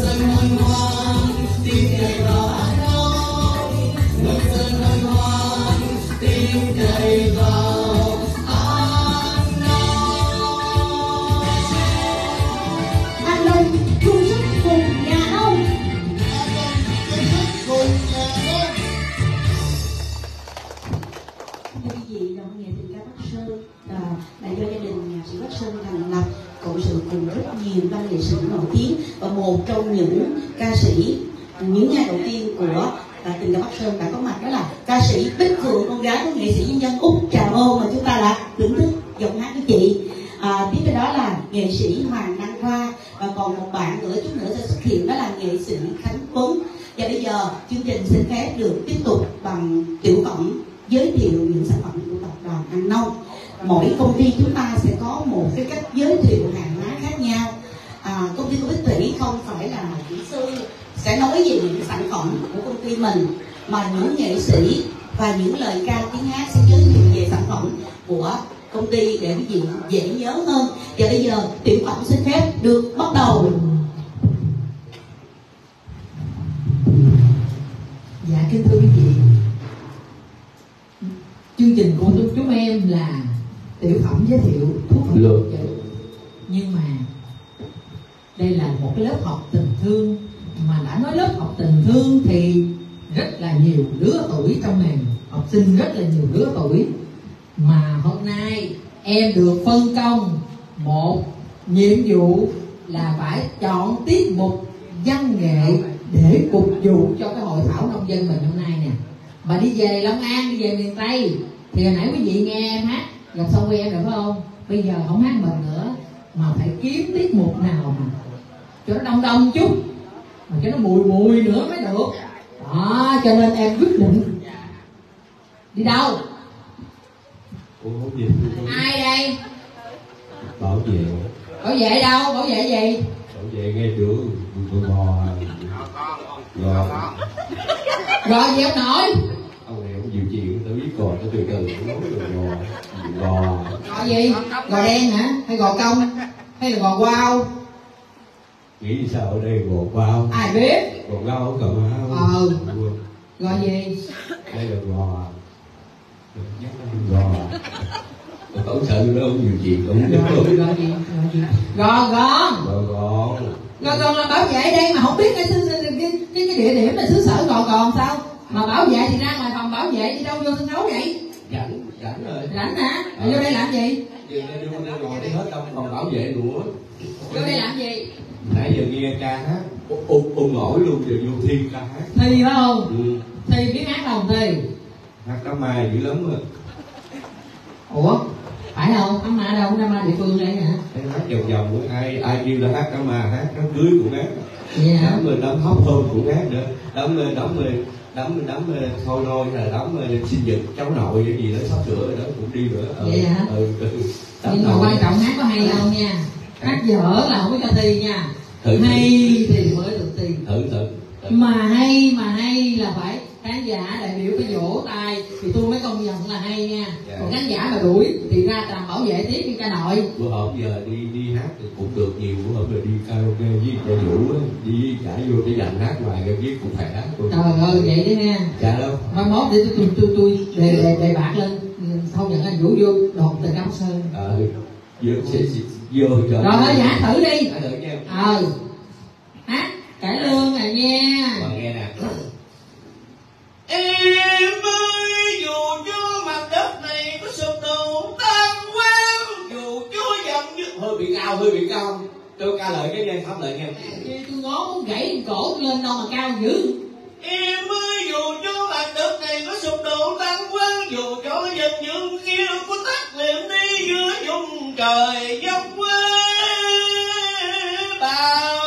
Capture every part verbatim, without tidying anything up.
Một trong những ca sĩ, những ngày đầu tiên của tình ca Bắc Sơn đã có mặt đó là ca sĩ Bích Phượng, con gái của nghệ sĩ nhân dân Úc Trà Ôn mà chúng ta đã thưởng thức giọng hát của chị. À, tiếp theo đó là nghệ sĩ Hoàng Đăng Khoa, và còn một bạn nữa chút nữa sẽ xuất hiện đó là nghệ sĩ Khánh Tuấn. Và bây giờ chương trình xin phép được tiếp tục bằng tiểu phẩm giới thiệu những sản phẩm của tập đoàn An Nông. Mỗi công ty chúng ta sẽ có một cái cách giới thiệu hàng hóa khác nhau. À, công ty của Bích Thủy không phải là kỹ sư sẽ nói về những sản phẩm của công ty mình, mà những nghệ sĩ và những lời ca tiếng hát sẽ giới thiệu về sản phẩm của công ty để quý vị dễ nhớ hơn. Và bây giờ tiểu phẩm xin phép được bắt đầu. Dạ kính thưa quý vị, chương trình của chúng em là tiểu phẩm giới thiệu thuốc lược, nhưng mà đây là một cái lớp học tình thương. Mà đã nói lớp học tình thương thì rất là nhiều lứa tuổi trong này, học sinh rất là nhiều lứa tuổi. Mà hôm nay em được phân công một nhiệm vụ là phải chọn tiết mục văn nghệ để phục vụ cho cái hội thảo nông dân mình hôm nay nè. Mà đi về Long An, đi về miền Tây thì hồi nãy quý vị nghe em hát dòng sông quê em rồi phải không? Bây giờ không hát mình nữa, mà phải kiếm tiết mục nào mà cho nó đông đông chút, mà cho nó mùi mùi nữa mới được đó. Cho nên em quyết định đi đâu? Ủa, gì? Ai đây? Bảo vệ. Bảo vệ đâu? Bảo vệ gì? Bảo vệ nghe chưa? Con bò. Gò. Gò gì ông nội? Ông này ông nhiều chuyện, tao biết còn tao từ từ nó nói rồi gò. Gò. Gò gì? Gò đen hả? Hay gò công? Hay là gò quao? Nghĩ sao ở đây gò quao? Ai biết? Gò quao cầm áo. Ờ. Gò gì? Đây là gò. Gò. Cậu sợ nó không nhiều chuyện cũng gò, gò gì? Gò gì? Gò gòn. Gò gòn. Gò gòn là bảo vệ đây mà không biết cái cái cái, cái địa điểm là xứ sở gò gòn sao? Mà bảo vệ thì ra ngoài phòng bảo vệ đi đâu vô sân khấu vậy? Rảnh, rảnh rồi. Rảnh hả? Rồi vô đây làm gì? Vô đây đưa ra ngồi đi hết trong phòng bảo vệ nữa. Vô đây làm gì? Nãy giờ nghe ca hát, ôm ôm nổi luôn, giờ vô thi ca hát. Thi phải không? Ừ. Thi biết hát không Thi? Hát đám ma dữ lắm rồi. Ủa? Phải không? Đám ma đâu? Đám ma địa phương đây hả? Em hát vòng vòng của ai ai kêu là hát đám ma, hát đám cưới cũng hát. Yeah. Đám mình đám hóc hơn cũng hát nữa. Đám đám mình đám đám thôi nôi là đám sinh nhật cháu nội cái gì đó sắp sửa rồi đó cũng đi nữa. Ờ, vậy hả? Ừ, ừ. Nhưng mà quan trọng hát có hay không nha. Hát dở là không có cho thi nha. Thử, hay thử. Thì mới được thi. Thử, thử thử. Mà hay mà hay là phải khán giả đại biểu phải vỗ tay thì tôi mới công nhận là hay nha. Dạ. Còn khán giả mà đuổi thì ra làm bảo vệ tiếp đi ca nội. Bữa hôm giờ đi đi hát thì cũng được nhiều, bữa hôm giờ đi karaoke với ca vũ á, đi trả vô để dành hát ngoài cái viết cũng khỏe. Trời ơi vậy đấy nha. Dạ đâu. Mai mốt để tôi tôi tôi đề đề đề bạc lên không nhận anh vũ vô đồn từ Cam Sơn. Ờ vô sẽ vô trời. Rồi thôi hát thử đi. Hát thử nha. Ờ hát cải lương này nha. Còn nghe nè. Em ơi dù cho mặt đất này có sụp đổ tan quang, dù cho dặm như Hơi bị cao, hơi bị cao. Tôi ca lại cái nghe pháp lại nghe. Tôi ngó muốn gãy cổ lên đâu mà cao dữ. Em ơi dù cho mặt đất này có sụp đổ tan quang, dù cho dần những kia có tắt liệm đi giữa vùng trời dốc quê bao.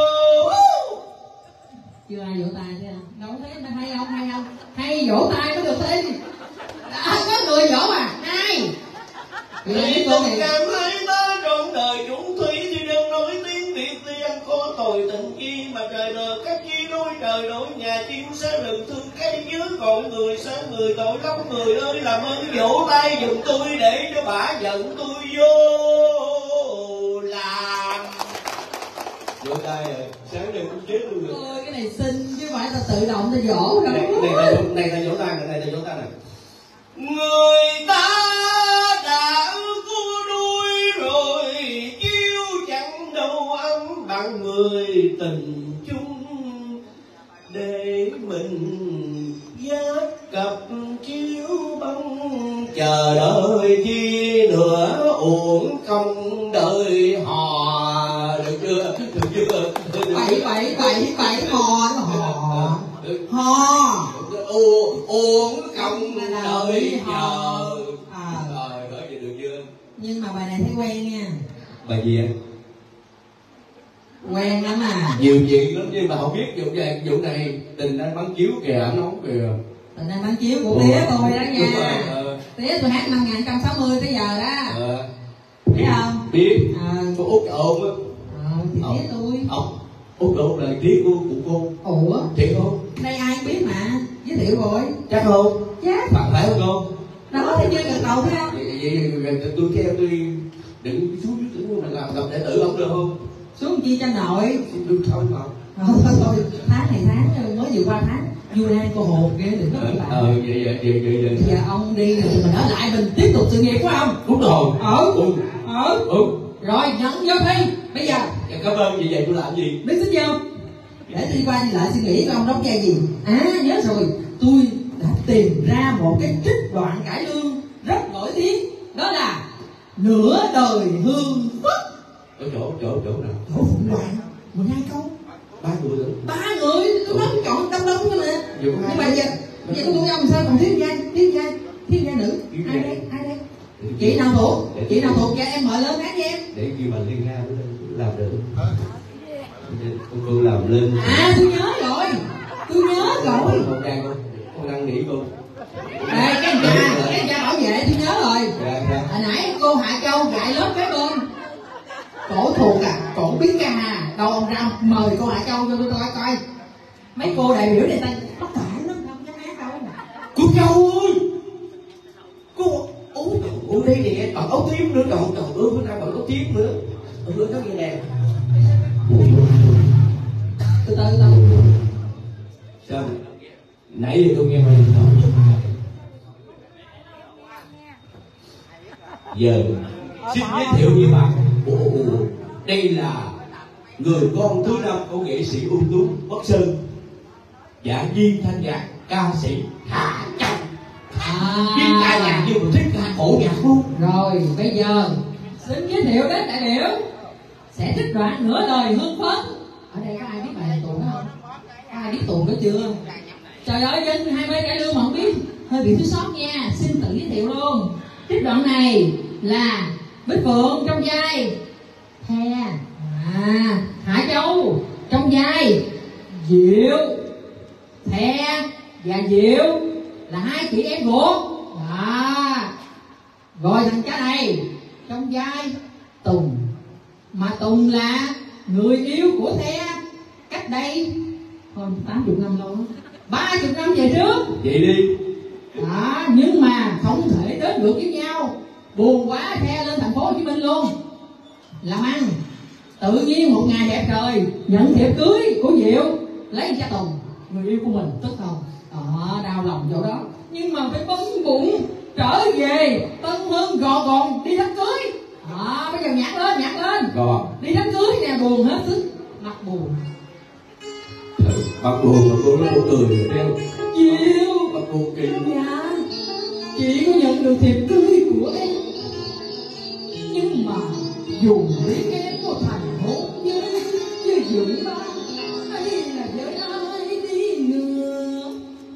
Chưa ai vỗ tay thấy không? Đâu thấy em hay không? Hay không? Hay vỗ tay mới được thi. Đã có người vỗ mà. Hay. Vì tình cảm hai ta trong đời chúng thủy thì đừng nói tiếng biệt tiên có tồi tình chi mà trời đời cách chi đôi trời đổi nhà chim sẽ rừng thương cây dưới còn người sáng người tội lắm người ơi làm ơn vỗ tay giùm tôi để cho bả giận tôi vô làm. Vỗ tay rồi sáng nay cũng chết luôn rồi. Ôi cái này xinh chứ phải ta tự động ta dỗ đâu. Này này này này là dỗ ta này, này là dỗ ta này. Người ta đã cua đuôi rồi, yêu chẳng đâu ấm bằng người tình chung, để mình dắt cặp chiếu bóng chờ đợi chi nữa, uổng công đời hò. Được chưa? Được chưa? Bảy bảy bảy bảy hò nó hò hò uổng uổng công đời chờ. À. Rồi nói vậy được chưa? Nhưng mà bài này thấy quen nha. Bài gì anh? Quen lắm à. Nhiều chuyện lắm nhưng mà không biết vụ này, vụ này Tình Anh bắn chiếu kìa, anh nóng kìa. Tình Anh bắn chiếu của tía tôi đó nha. Ờ. Tía tôi hát năm một nghìn chín trăm sáu mươi tới giờ đó. Ờ. Biết không? Biết. Ờ. Cô Út ôm á. Ờ thì tía tôi. Ông Út ôm là tía của của cô. Ủa? Thiệt không? Đây ai cũng biết mà. Giới thiệu rồi. Chắc không? Chắc. Phải phải không cô? Đó thì chưa được đầu thấy không? Vậy, vậy, vậy tôi theo tôi đừng xuống dưới tưởng mình làm gặp đệ tử ông được không? Xuống chi cho nội. Tôi thôi mà. Thôi thôi thôi. Tháng này tháng mới vừa qua tháng. Vui nay cô hồn ghê đừng có bạn. Ờ vậy vậy vậy vậy vậy. Bây giờ ông đi rồi mình ở lại mình tiếp tục sự nghiệp của ông. Đúng rồi. Ờ. Ừ. Ờ. Ừ. Rồi nhận vô thi. Bây giờ Dạ, cảm ơn vậy vậy tôi làm gì? biết tính chưa? Để đi qua đi lại suy nghĩ ông đóng vai gì. À nhớ rồi, tôi đã tìm ra một cái trích đoạn cải lương rất nổi tiếng, đó là nửa đời hương phất. Ở chỗ chỗ chỗ nào? Chỗ Phụng Hoàng, mười hai câu. Ba người nữa. Ba người, tôi nói chọn đông đông thôi mà. Vừa có Nhưng hai mà giờ, giờ tôi tôi ông sao còn thiếu trai, thiếu trai, thiếu trai nữ. Ai đây, ai đây? Chị nào thuộc, chị nào thuộc cho em mời lên hát với em. Để kêu bà Liên Nga làm được. Cô cô làm lên. À tôi nhớ rồi, tôi nhớ rồi. Con đang không? Con đang nghĩ cô. Đây cái cha, cái cha bảo vệ tôi nhớ rồi. Dạ dạ. Hồi nãy cô Hạ Châu dạy lớp kế bên. Cổ thuộc à, cổ biết ca à. Đâu ông ra mời cô Hạ Châu cho tôi coi coi. Mấy cô đại biểu này ta bất cãi lắm, không dám hát đâu. Cô Châu ơi. Cô ố ố đây nè, còn áo tím nữa, còn còn ưa bữa nay còn áo tím nữa. Ưa nó như nè. Từ từ từ. Sao? Nãy giờ tôi nghe mày nói. Giờ xin giới thiệu với bạn. Ồ, đây là người con thứ năm của nghệ sĩ ưu tú Bắc Sơn, dạ viên thanh nhạc ca sĩ Hạ Châu. À. Biết ca nhạc nhưng mà thích ca cổ nhạc luôn. Rồi bây giờ xin giới thiệu đến đại biểu sẽ trích đoạn nửa đời hương phấn. Ở đây có ai biết bài này tuồng đó không? Có ai biết tuồng đó chưa? Trời ơi dân hai mươi cải lương mà không biết hơi bị thiếu sót nha. Xin tự giới thiệu luôn. Trích đoạn này là Bích Phượng trong vai The, à, Hạ Châu trong vai Diệu. The và Diệu là hai chị em ruột. À, rồi thằng cha này trong vai Tùng, mà Tùng là người yêu của The cách đây hơn tám mươi năm luôn, ba mươi năm về trước. Vậy đi. À, nhưng mà không thể đến được với nhau, buồn quá The lên thành phố Hồ Chí Minh luôn làm ăn. Tự nhiên một ngày đẹp trời nhận thiệp cưới của Diệu lấy cha Tùng, người yêu của mình, tức không? Đó, đau lòng chỗ đó. Nhưng mà phải bấn bụng trở về Tân Hưng gò gòn đi đám cưới. À, bây giờ nhạc lên, nhạc lên. Còn Đi đám cưới nè, buồn hết sức, mặt buồn. mặt buồn mà cô nói cô cười rồi thấy không? Diệu, Mặt buồn kỳ. dạ, chị có nhận được thiệp cưới của em, nhưng mà dù biết em có thành hôn với với dưỡng ba hay là với ai đi nữa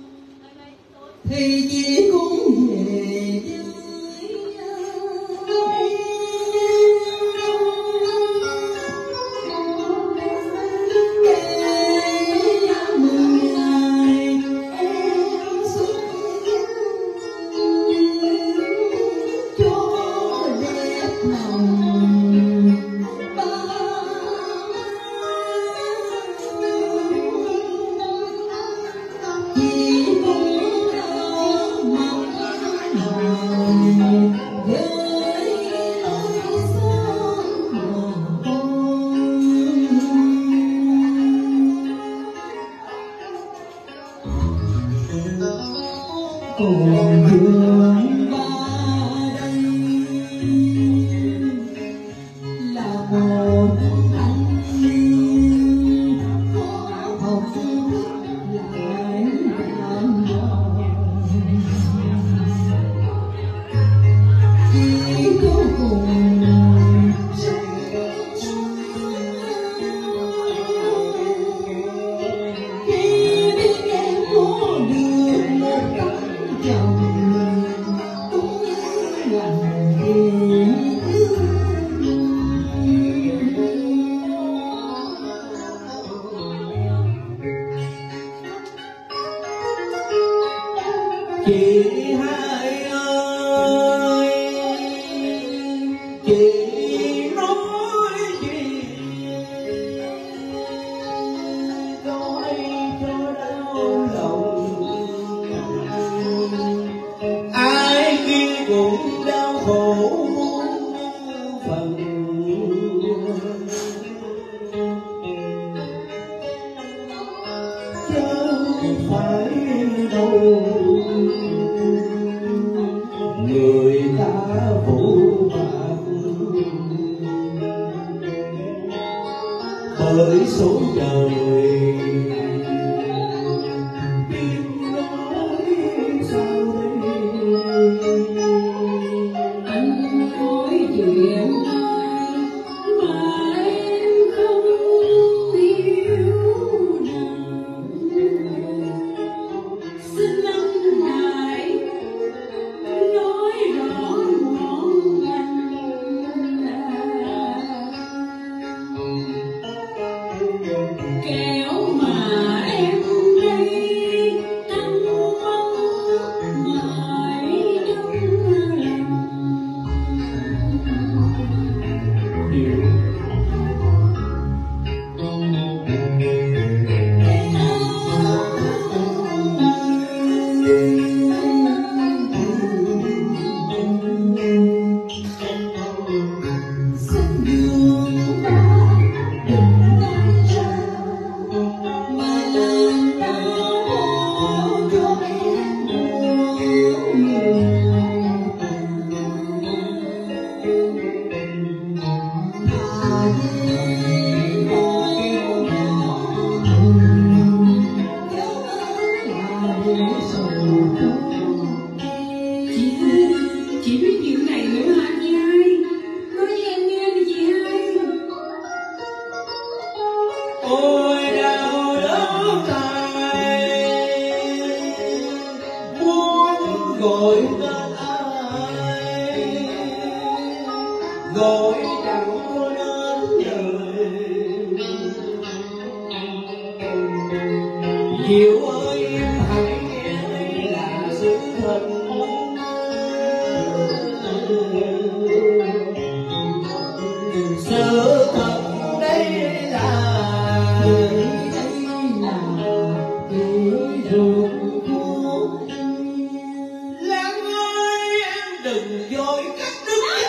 thì chị cũng về với ai. Kể mười ngày em xuất gia cho đẹp lòng ba. Chỉ muốn hồn dương ba đây là một anh niên có học lại đàn đòn chỉ có cùng chị hai ơi, chị nói gì nói cho đau lòng, ai kia cũng đau khổ muôn phần, chứ phải đâu người ta phụ bạc bởi số trời biết nói sao đây. anh nói chuyện mà em không hiểu nào, xin anh hãy nói rõ ngọn ngành kéo mà em đây tâm mong mãi trong lòng. Xin đường ta đừng nói ra mà lời ta bỏ cho em buồn. Thà về con nhỏ nhớ là để sầu chị chị biết chuyện này nữa hả chị hai? Nói với em nghe đi chị hai. Ôi đau đớn tay muốn gọi tên ai, gọi chẳng có đến lời. Diệu ơi em hãy nghe đây là sự thật, sự thật đây là Đây là kỷ ruột của em. Lan ơi em đừng dối cắt đứt.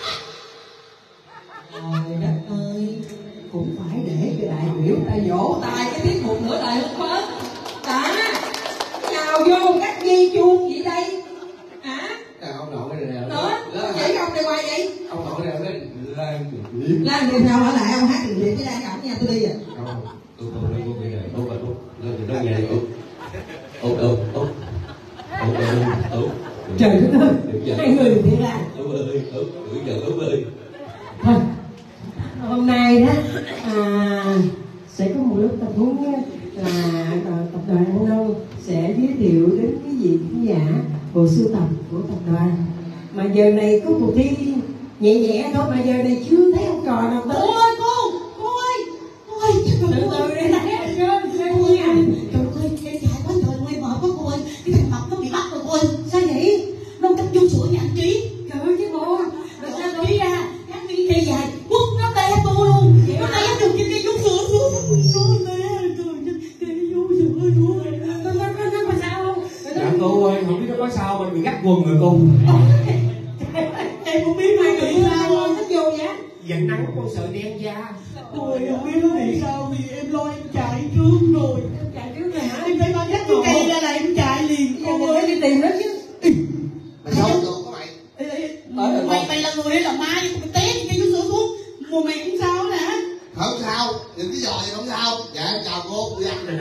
Trời đất ơi, cũng phải để cho đại biểu ta vỗ tay cái tiết mục nữa đại không hết. Đã, nhào vô cắt dây chuông gì đây? Hả? À, ông nội cái này Nữa, vậy ông này hoài vậy? ông nội này lên lan điệp. Lan điệp nào ở lại ông hát điệp điệp với Lan Cẩm nha, tôi đi rồi. Không, tôi không lên có cái này, tốt là tốt, lên đó nghe tốt, tốt tốt tốt, tốt tốt tốt. Trời đất ơi, hai người thì ra. Tốt ơi, tốt, gửi giờ tốt ơi. Thôi, hôm nay đó à, sẽ có một lớp tập huấn là à, tập đoàn An Nông sẽ giới thiệu đến quý vị khán giả bộ sưu tập của tập đoàn. Mà giờ này có cuộc thi nhẹ nhẹ thôi mà giờ này chưa thấy ông trò nào tới. Cô ơi cô, cô ơi, cô ơi, Từ từ đi nè, sơn sơn nha. trời ơi, em dài quá trời luôn, em mệt quá cô ơi, cái thằng mập nó bị bắt rồi cô ơi. Sao vậy? Nó cắt vô sữa nhà anh Trí. Trời ơi chứ bộ. Rồi sao Trí ra, cắt cái cây dài, quất nó té tôi luôn. Nó té được cái cây vô sữa xuống. Nó té, trời, cây vô sữa luôn. Nó nó nó nó có sao không? Dạ cô ơi, không biết nó có sao mà bị gắt quần rồi cô. Em không biết Mai nó bị bị sao sao. rồi, nó vô vậy? Giận nắng con sợ đen da. Ôi, không biết nó bị sao thì em lo em chạy trước rồi. Chạy trước này hả? Em phải mang dắt cái cây ra là em chạy liền. Cô ơi đi tìm nó chứ.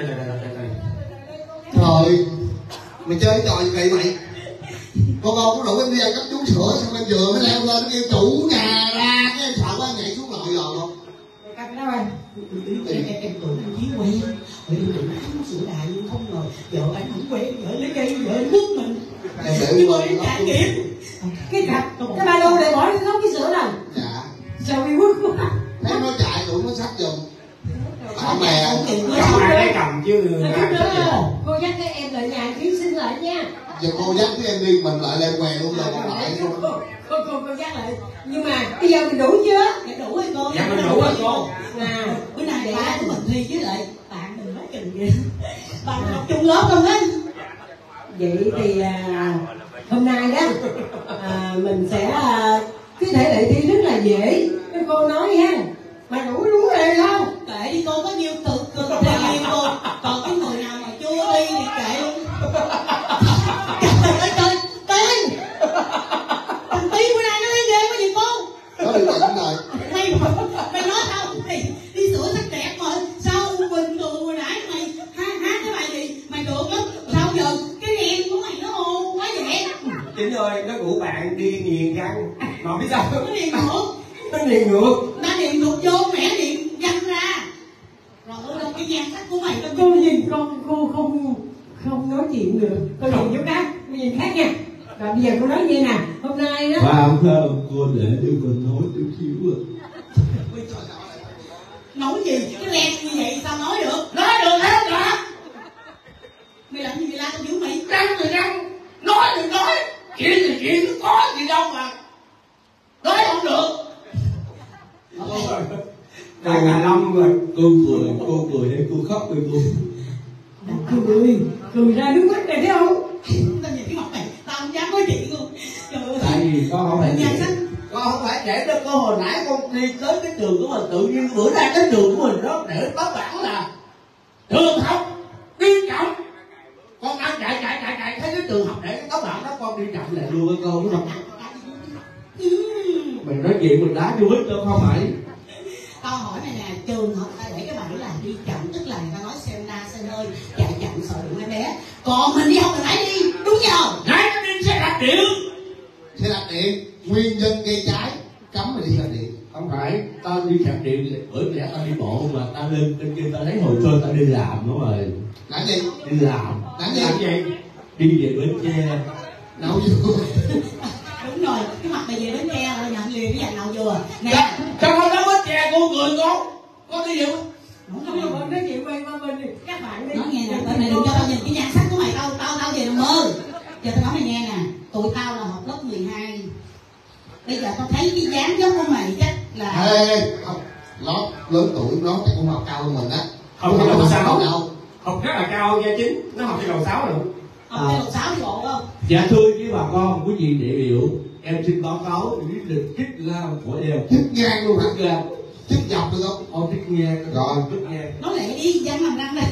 Trời, mày chơi cái trò gì kỳ mày? Con con có đủ em đi ăn cắp chú sữa xong em vừa mới leo lên nó kêu chủ nhà ra, cái em sợ quá em nhảy xuống lội rồi luôn. Cắt cái đó ơi. Em em tuổi anh Chí quen, rồi em định uống sữa đại nhưng không ngờ vợ anh không quen, vợ lấy cây vợ anh hút mình. Em để Nhưng mà quên em nó. trải nghiệm. Cái cặp, cái ba lô này bỏ nó nấu cái sữa này. Dạ. Sao bị quất quá. Thấy nó chạy tụi nó sách giùm. Bạn bè. Cầm ai lấy cầm chứ. Cô dắt cái em lại nhà kiếm xin lại nha. Giờ cô dắt với em đi mình lại lên què luôn rồi còn lại luôn. Cô cô cô dắt lại. Nhưng mà bây giờ mình đủ chưa? Dạ đủ rồi cô. Dạ mình đủ rồi cô. À, Bữa nay ba của mình thi với lại bạn mình nói chừng kìa. Bạn học chung lớp không á? vậy thì à, hôm nay đó à, mình sẽ à, cái thể lệ thi rất là dễ. Cái cô nói ha, mà đủ đúng rồi không? Kệ đi cô, có nhiêu cực cực thì nhiều cô. Còn cái người nào mà chưa đi thì kệ luôn. Trời ơi trời, Tiên thằng Tiên bữa nay nó lấy ghê quá gì cô? Nó đi tỉnh rồi. Mày mày nói sao thì đi sửa sắc đẹp mà sao bình thường hồi nãy mày hát hát cái bài gì mày được lắm, sao giờ cái em của mày nó ô quá vậy? Chính ơi, nó rủ bạn đi nghiền răng. Mà biết sao? Nó điền ngược, Nó nghiền ngược. nó điền ngược vô mẹ điền văng ra. Rồi ở đâu cái nhan sắc của mày tao Cô nhìn con cô không không nói chuyện được. Cô nhìn chỗ khác, cô nhìn khác nha. Rồi bây giờ cô nói như nè, hôm nay đó. Phạm thơm cô để cho con nói chút xíu à. nói gì cái len như vậy sao nói được? Nói được hết rồi. Mày làm gì mày la tao dữ mày? Răng thì răng, nói thì nói, chuyện thì chuyện, có gì đâu mà nói không được. Đại cả năm rồi. Cô cười, cô cười hay cô khóc với cô? Cười, cười ra nước mắt này thấy không? Tao nhìn cái mặt này tao không dám nói chuyện luôn. Trời ơi. Tại vì con không phải nhan trẻ, sắc. con không phải trẻ đâu. Con hồi nãy con đi tới cái trường của mình, tự nhiên bữa nay cái trường của mình đó để bắt bản là trường học đi chậm. Con đang chạy chạy chạy chạy thấy cái trường học để cái tấm bảng đó, con đi chậm lại luôn với con đúng không? Mình nói chuyện mình đá vô hít đâu không phải. Tao hỏi này nè, trường học ta để cái bảng là đi chậm, tức là người ta nói xem na xe hơi, chạy chậm sợ đụng mấy bé. Còn mình đi học mình phải đi, đúng chưa? Nãy nó đi xe đạp điện. Xe đạp điện, nguyên nhân gây cháy, cấm mày đi xe đạp điện. Không phải, tao đi xe đạp điện, bởi lẽ tao đi bộ mà tao lên trên kia tao lấy hồ sơ tao đi làm đó rồi. Làm gì? Đi làm. Làm gì? Làm gì? Đi về Bến Tre. Nấu vừa. Đúng rồi, cái mặt mày về đến nghe là nhận liền cái dàn nào vừa. Nè, Sao không nói Bến Tre cô người con? Con đi về Không là bọn nói chuyện quay qua bên đi. Các bạn đi. nói nghe nè, tụi mày đừng cho tao nhìn cái nhan sắc của mày, tao tao tao về nằm mơ. Giờ tao nói mày nghe nè, tụi tao là học lớp mười hai. Bây giờ tao thấy cái dáng dấp của mày chắc là Ê, ê, không. Nó lớn tuổi, nó chắc cũng học cao hơn mình á. Không Nó có đầu sáu. đâu. Học rất là cao nha chính. Nó học trên đầu sáu rồi. học cái lục sáu đi bộ không? Dạ thưa với bà con, quý vị đại biểu, em xin báo cáo lý lịch trích lao của em. Chích ngang luôn hả? Trích lao, Chích dọc được không? ông trích nghe. Rồi. Trích nghe. Nói lẹ đi, văn làm răng đây.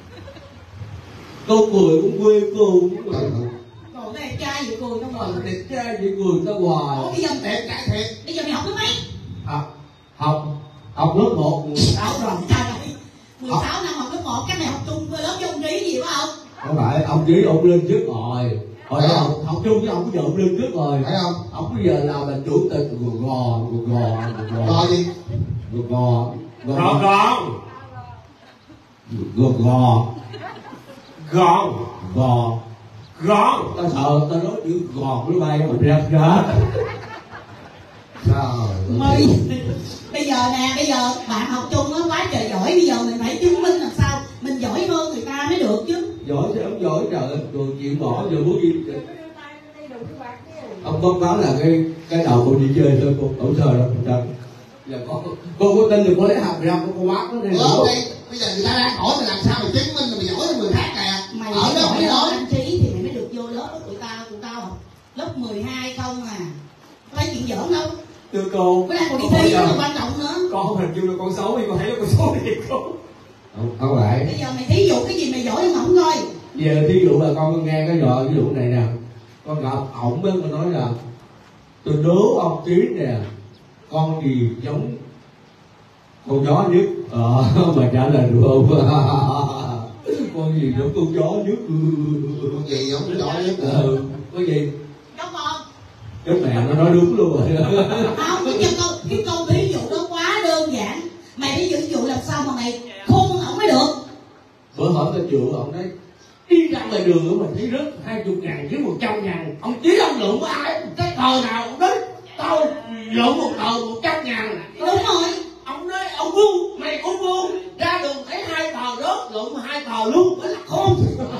Cô cười cũng quê cô cũng cười. Trời ơi. Còn cái đẹp trai vậy cười trong Ờ, rồi. đẹp trai vậy cười ta hoài. Ủa bây giờ Đẹp trai thiệt. bây giờ mày học lớp mấy? Học, học, học lớp một. Sáu rồi, trời ơi. mười sáu năm học lớp một, cái mày học chung với lớp chung trí gì phải không? Không phải, ông chỉ ông lên trước rồi. Hồi đó học, học chung với ông bây giờ ông lên trước rồi. Phải không? Ông bây giờ nào là chủ tịch gò gò gò gò Rồi gì? gò gò Gọn gọn. gò gò Gọn. gò. Gọn. Tao sợ tao nói chữ gò nó bay mà ra ra. Trời Mày, bây giờ nè, bây giờ bạn học chung nó quá trời giỏi, bây giờ mình phải chứng minh làm sao mình giỏi hơn người ta mới được chứ. Giỏi thì ông giỏi trời ơi, rồi chuyện bỏ giờ muốn gì. Ông thông báo là cái cái đầu cô đi chơi thôi, cô ổn trời đâu trời. Giờ có cô có tin thì cô lấy hạt răm của cô bác nó đi. Ở đây, bây giờ người ta đang hỏi mày làm sao mày chứng minh là mày giỏi hơn người khác nè. Mày Ở đâu giỏi mày hơn nói. anh Trí thì mày mới được vô lớp của tụi tao, tụi tao học lớp mười hai không à. Có thấy chuyện giỡn đâu. Thưa cô. Bữa nay còn đi thi là quan trọng nữa. Con không hình dung được con xấu thì con thấy là con xấu thiệt cô. Không, không phải. Bây giờ mày thí dụ cái gì mày giỏi hơn ổng coi. Giờ thí dụ là con nghe cái giờ ví dụ này nè, con gặp ổng mới con nói là tôi đố ông Trí nè, con gì giống con chó nhất. Ờ mà trả lời được không? con gì giống con chó nhức. Con gì giống con chó nhức? Ừ, có gì? Chó con. Cái mẹ nó nói đúng luôn rồi. Không, cái câu cái câu ví dụ đó quá đơn giản. Mày phải ví dụ làm sao mà mày khôn hơn ổng mới được. Bữa hỏi tao chịu ông đấy, đi ra ngoài đường mà thấy rớt hai chục ngàn với một trăm ngàn, ông chí ông lượm với ai? Cái tờ nào ông nói tao lượm một tờ một trăm ngàn. Đúng rồi. Ông nói ông ngu, mày cũng ngu, ra đường thấy hai tờ rớt lượm hai tờ luôn, mới là khôn.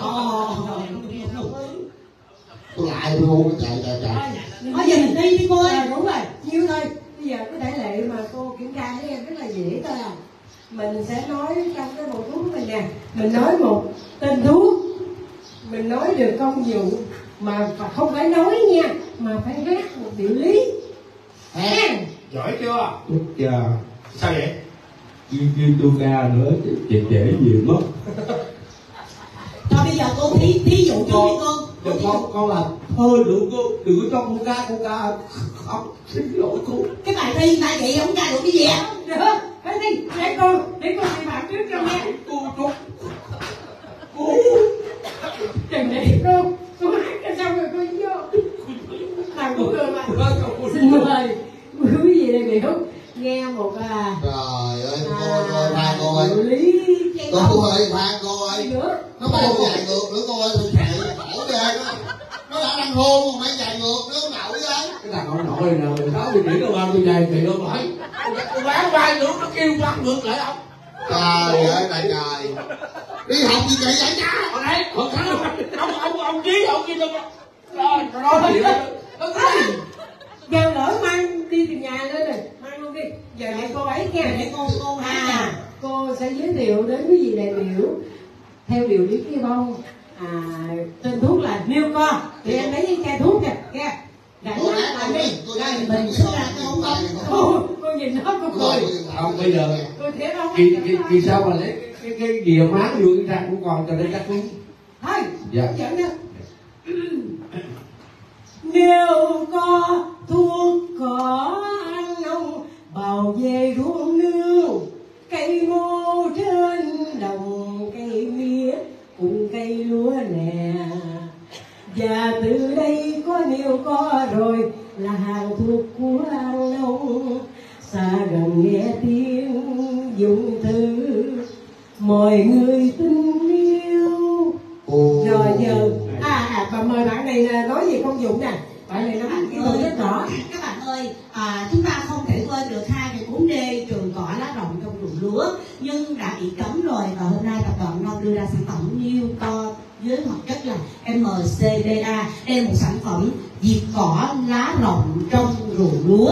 Tôi lại tôi ngu chạy chạy chạy. Bây giờ mình đi đi cô ơi. À, đúng rồi, nhiêu thôi. Bây giờ cái thể lệ mà cô kiểm tra với em rất là dễ thôi à. Mình sẽ nói trong cái bộ thuốc của mình nè, mình nói một tên thuốc, mình nói được công dụng, mà không phải nói nha, mà phải hát một điệu lý. Hát. Giỏi chưa? Chết cha. Sao vậy? Kêu kêu tôi ca nữa, trễ trễ gì mất. Thôi bây giờ cô thí thí dụ cho đi con. Cho con con là thôi đừng có đừng có cho cô ca cô ca khóc, xin lỗi cô. Cái bài thi mà vậy không ra được cái gì á. Được, phải đi, để cô, để cô đi bạn trước cho nghe. Cô cô cô Đừng để cô, cô hát cho xong rồi cô vô. Thằng của cô mà. Xin mời quý vị đại biểu nghe một à. Trời ơi, cô ơi, khoan cô ơi. Lý. Cô ơi, khoan cô ơi. Nữa. Nó có dài ngược nữa cô ơi, tôi chạy khổ ghê đó. Nó đã đang hôn mà mấy dài ngược nữa ông nội vậy. cái thằng ông nội này nào mình sáu mươi điểm đâu bao tôi dài thì đâu phải. Tôi bán vai nữa nó kêu lăn ngược lại ông. Trời ơi là trời. Đi học gì vậy vậy cha? Ở đây, còn thắng ông ông ông ông chí ông kia đâu. Rồi, nó nói gì đó. Giờ lỡ mang đi từ nhà lên rồi, mang luôn đi. Giờ để cô ấy nghe để cô cô hát à. Cô sẽ giới thiệu đến quý vị đại biểu theo điều lý kia bông. À, tên thuốc là Newcon. Thì em lấy cái chai thuốc kìa, kìa. Rảnh Cô lắm hát làm đi. đi. Cô Đây, hát mình xuất ra cái ống tay Cô, cô nhìn nó cô cười. Không bây giờ Cô thấy nó kỳ kỳ kỳ sao mà lấy cái cái dìa má vô cái răng của con cho nên chắc đúng. thôi. Dạ. Dẫn nha. Nếu có thuốc cỏ ăn nông bảo vệ ruộng nương, cây ngô trên đồng, cây mía cùng cây lúa nè, và từ đây có nhiều có rồi là hàng thuộc của ăn nông, xa gần nghe tiếng dùng từ mọi người tin yêu. Ồ. Rồi giờ à, à và mời bạn này là nói về công dụng nè. Bạn này nó Bạn cái ơi, rất rõ. các bạn ơi, à, chúng ta không thể quên được hai cái bốn D trường cỏ lá rộng trong ruộng lúa, nhưng đã bị cấm rồi, và hôm nay tập đoàn Nông đưa ra sản phẩm Newcon với hoạt chất là M C D A. Đây là một sản phẩm diệt cỏ lá rộng trong ruộng lúa.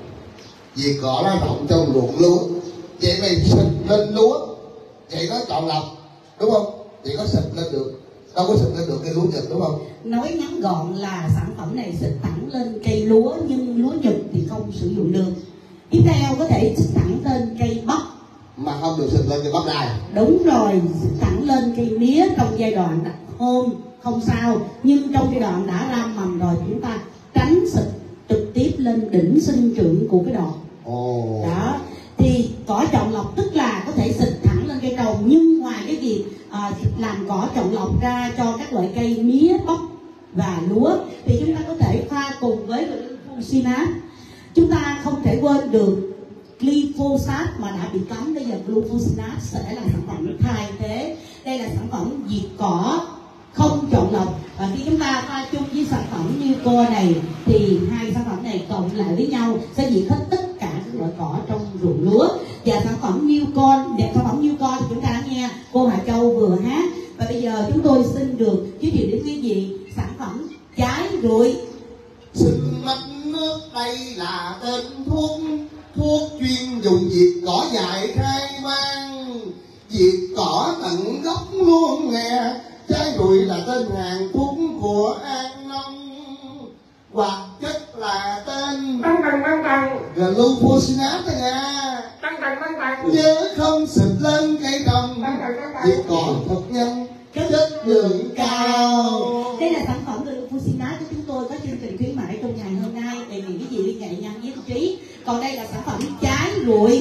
Diệt cỏ lá rộng trong ruộng lúa. Vậy mày xịt lên lúa, vậy nó chọn lọc đúng không? Vậy có xịt lên được, đâu có xịt lên được cây lúa Nhật đúng không? Nói ngắn gọn là sản phẩm này xịt thẳng lên cây lúa, nhưng lúa Nhật thì không sử dụng được. Tiếp theo có thể xịt thẳng lên cây bắp, mà không được xịt lên cây bắp đài. đúng rồi, xịt thẳng lên cây mía trong giai đoạn đặt hôm không sao, nhưng trong giai đoạn đã ra mầm rồi chúng ta tránh xịt trực tiếp lên đỉnh sinh trưởng của cái đọt. Ồ. Đó, thì cỏ chọn lọc tức là có thể xịt thẳng lên cây trồng, nhưng ngoài cái việc à, làm cỏ chọn lọc ra cho các loại cây mía, bắp và lúa, thì chúng ta có thể pha cùng với glufosinate. Chúng ta không thể quên được glyphosate mà đã bị cấm, bây giờ glufosinate sẽ là sản phẩm thay thế. Đây là sản phẩm diệt cỏ không chọn lọc, và khi chúng ta pha chung với sản phẩm như cô này thì hai sản phẩm này cộng lại với nhau sẽ diệt hết tất cả các loại cỏ trong ruộng lúa. Và sản phẩm Newcon, để sản phẩm Newcon thì chúng ta đã nghe cô Hà Châu vừa hát, và bây giờ chúng tôi xin được giới thiệu đến quý vị sản phẩm trái rụi. Xin mất nước đây là tên thuốc, thuốc chuyên dùng diệt cỏ dại khai mang, diệt cỏ tận gốc luôn nghe. Trái rụi là tên hàng thuốc của An Nông, hoặc chất là tên Tăng tăng tăng tăng. glufosinate đó nha. Tăng tăng tăng tăng. Nhớ không xịt lên cây trồng, Tăng tăng tăng tăng. diệt cỏ thật nhanh, chất lượng cao. Đây là sản phẩm glufosinate của chúng tôi có chương trình khuyến mãi trong ngày hôm nay, đề nghị quý vị liên hệ nhanh với Trí. Còn đây là sản phẩm trái rụi.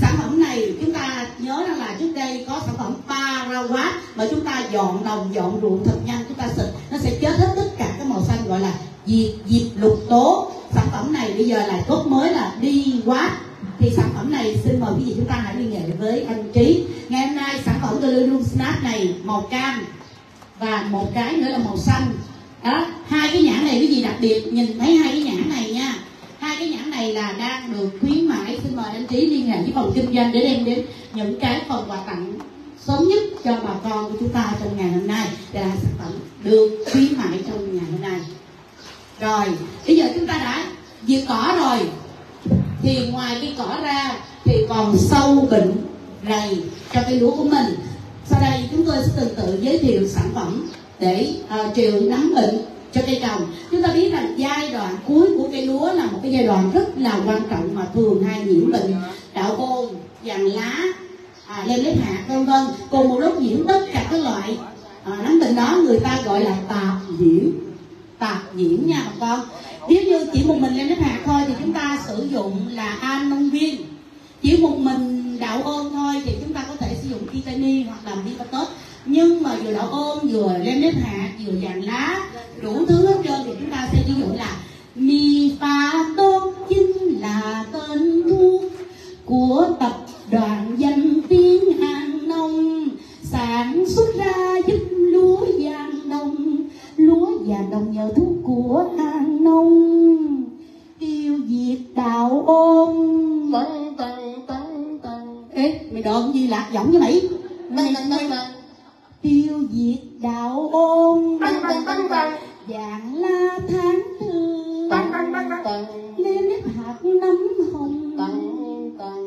Sản phẩm này chúng ta nhớ rằng là trước đây có sản phẩm Paraquat mà chúng ta dọn đồng dọn ruộng thật nhanh, chúng ta xịt nó sẽ chết hết tất cả các màu xanh, gọi là diệt diệt lục tố. Sản phẩm này bây giờ là cốt mới là Diquat. Thì sản phẩm này xin mời quý vị chúng ta hãy liên hệ với anh Trí. Ngày hôm nay sản phẩm Glutathione Snap này màu cam và một cái nữa là màu xanh. Đó, hai cái nhãn này quý vị đặc biệt nhìn thấy hai cái nhãn này nha. Hai cái nhãn này là đang được khuyến mãi. Xin mời anh Trí liên hệ với phòng kinh doanh để đem đến những cái phần quà tặng sớm nhất cho bà con của chúng ta trong ngày hôm nay. Đây là sản phẩm được khuyến mãi trong ngày hôm nay. Rồi, bây giờ chúng ta đã diệt cỏ rồi, thì ngoài cái cỏ ra thì còn sâu bệnh rầy cho cây lúa của mình. Sau đây chúng tôi sẽ từ từ giới thiệu sản phẩm để uh, trị nấm bệnh cho cây trồng. Chúng ta biết rằng giai đoạn cuối của cây lúa là một cái giai đoạn rất là quan trọng mà thường hay nhiễm bệnh đạo ôn, vàng lá, à, lem lép hạt vân vân. Cùng một lúc nhiễm tất cả các loại à, nấm bệnh đó người ta gọi là tạp nhiễm. Tạp nhiễm nha bà con. Nếu như chỉ một mình lem lép hạt thôi thì chúng ta sử dụng là an nông viên. Chỉ một mình đạo ôn thôi thì chúng ta có thể sử dụng Titani hoặc là Vivatos. Nhưng mà vừa đạo ôn, vừa lem lép hạt, vừa vàng lá, đủ thứ hết trơn thì chúng ta sẽ sử dụng là Vivatos, chính là tên thuốc của tập đoàn danh tiếng An Nông sản xuất ra giúp lúa vàng đồng. Lúa vàng đồng nhờ thuốc của An Nông tiêu diệt đạo ôn. Tăng tăng tăng tăng. Ê, mày đồn gì lạc giọng với mày? Tăng tăng tăng tăng. Tiêu diệt đạo ôn. Tăng tăng tăng tăng. Vàng la tháng tư. Tăng tăng tăng tăng. Lên nếp hạt nấm hồng. Tăng tăng.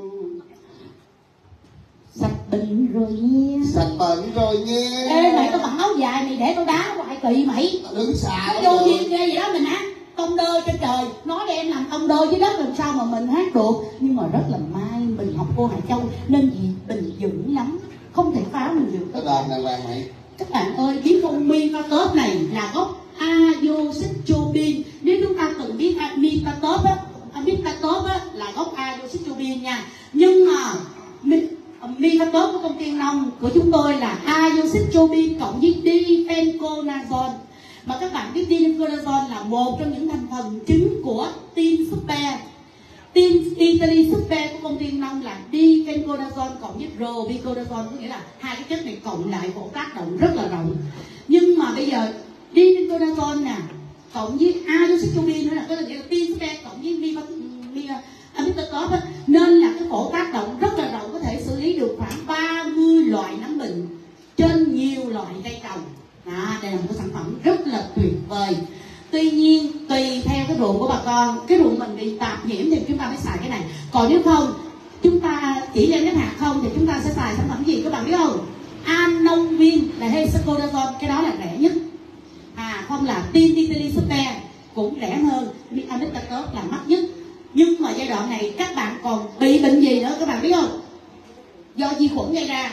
Sạch bệnh rồi nha. Sạch bệnh rồi nha. Ê mày, tao mặc áo dài mày để tao đá hoài kỳ mày. Đứng xạo. Nó vô duyên ghê vậy đó, mình hát công đơ trên trời. Nói để em làm công đơ dưới đất làm sao mà mình hát được. Nhưng mà rất là may mình học cô Hải Châu nên gì bình vững lắm, không thể phá mình được. Cái đàn đàng hoàng mày. Các bạn ơi, biết không, Vivatos này là gốc Azoxystrobin. Nếu chúng ta từng biết Vivatos á, Vivatos á là gốc Azoxystrobin nha. Nhưng mà Vivatos của công ty nông của chúng tôi là Azoxystrobin cộng với Difenoconazole. Mà các bạn biết Difenoconazole là một trong những thành phần chính của Team Super. Team Italy Super của công ty nông là Difenoconazole cộng với Robiconazole, có nghĩa là hai cái chất này cộng lại có tác động rất là rộng. Nhưng mà bây giờ Difenoconazole nè cộng với Azoxystrobin nữa là cái là Team Super cộng với Vivatos á, nên là cái phổ tác động rất là rộng, có thể xử lý được khoảng ba mươi loại nấm bệnh trên nhiều loại cây trồng. Đó, đây là một cái sản phẩm rất là tuyệt vời. Tuy nhiên tùy theo cái ruộng của bà con, cái ruộng mình bị tạp nhiễm thì chúng ta mới xài cái này. Còn nếu không, chúng ta chỉ lên nếp hạt không thì chúng ta sẽ xài sản phẩm gì các bạn biết không? An Nông Viên là Hexaconazole, cái đó là rẻ nhất. À không, là Team Italy Super cũng rẻ hơn, Vivatos là mắc nhất. Nhưng mà giai đoạn này các bạn còn bị bệnh gì nữa các bạn biết không? Do vi khuẩn gây ra.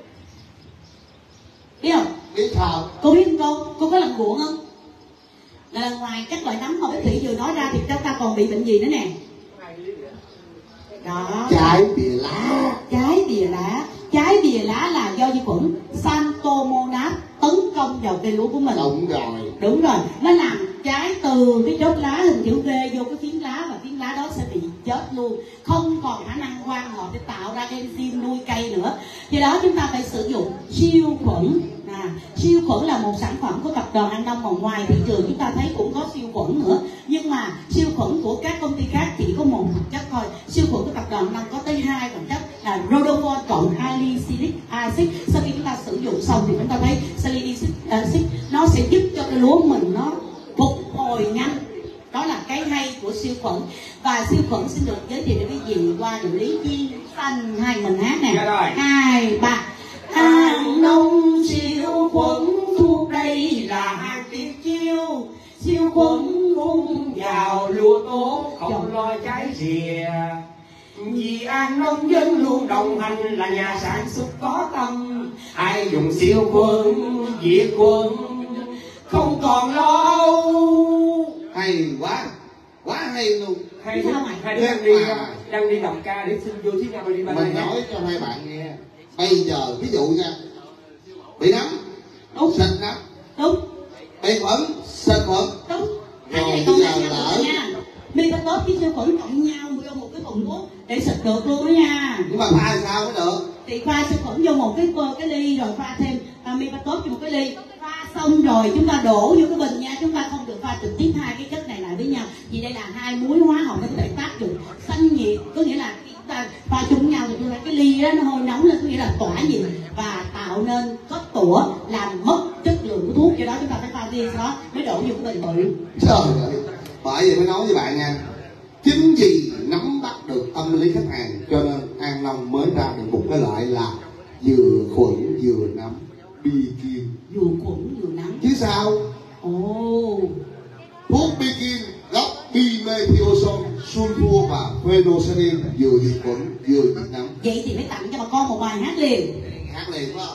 Biết không? Biết không? Cô biết không cô? Cô có làm ruộng không? Là ngoài các loại nấm mà Bích Thủy vừa nói ra thì chúng ta còn bị bệnh gì nữa nè? Đó. Trái bìa lá. Trái bìa lá. Trái bìa lá là do vi khuẩn Xanthomonas tấn công vào cây lúa của mình. Đúng rồi. Đúng rồi. Nó làm trái từ cái chốt lá hình chữ V vô cái phiến lá, và phiến lá đó sẽ bị chết luôn, không còn khả năng quang hợp để tạo ra enzyme nuôi cây nữa. Do đó chúng ta phải sử dụng siêu khuẩn. À, siêu khuẩn là một sản phẩm của tập đoàn An Nông, mà ngoài thị trường chúng ta thấy cũng có siêu khuẩn nữa, nhưng mà siêu khuẩn của các công ty khác chỉ có một hoạt chất thôi. Siêu khuẩn của tập đoàn An Nông có tới hai hoạt chất là Rodofol cộng salicylic acid. Sau khi chúng ta sử dụng xong thì chúng ta thấy salicylic acid nó sẽ giúp cho cái lúa mình nó phục hồi nhanh. Đó là cái hay của siêu khuẩn. Và siêu khuẩn xin được giới thiệu đến quý vị qua trợ lý Chiên Xanh. Hai mình hát nè. Hai ba. An Nông siêu khuẩn thuốc đây là hàng tuyệt chiêu. Siêu khuẩn phun vào lúa tốt không lo trái rìa. Vì An Nông dân luôn đồng hành là nhà sản xuất có tâm. Ai dùng siêu khuẩn diệt khuẩn không còn lo âu. Hay quá, quá hay luôn. Hay sao mày? Hay đi đang đi làm ca để xin vô Thúy Nga đi mình nói cho hai bạn nghe. Bây giờ ví dụ nha, bị nấm đúng, xịt nấm đúng, bị khuẩn xịt khuẩn, đúng. rồi Hai bây này giờ còn lỡ nha. Mi ta tốt với siêu khuẩn cộng nhau vô một cái thùng thuốc để xịt được luôn đó nha. nhưng mà pha sao mới được? Thì pha siêu khuẩn vô một cái cái ly rồi pha thêm uh, mi ta tốt vô một cái ly, pha xong rồi chúng ta đổ vô cái bình nha, chúng ta không được pha trực tiếp hai cái chất này lại với nhau, vì đây là hai muối hóa học nó có thể tác dụng sanh nhiệt, có nghĩa là chúng ta pha chung nhau thì cái ly đó nó hôi nóng lên, có nghĩa là tỏa nhiệt và tạo nên có tủa làm mất chất lượng của thuốc, do đó chúng ta phải pha riêng đó mới đổ vô cái bình bự. Trời ơi, bởi vậy mới nói với bạn nha, chính vì nắm bắt được tâm lý khách hàng cho nên An Long mới ra được một cái loại là vừa khuẩn vừa nấm, bi kim. Vừa khuẩn vừa nấm Chứ sao? ồ Thuốc bi kim gốc dimethiosol, sulfur và phenolphthalein vừa diệt khuẩn vừa diệt nấm. Vậy thì phải tặng cho bà con một bài hát liền. Hát liền quá.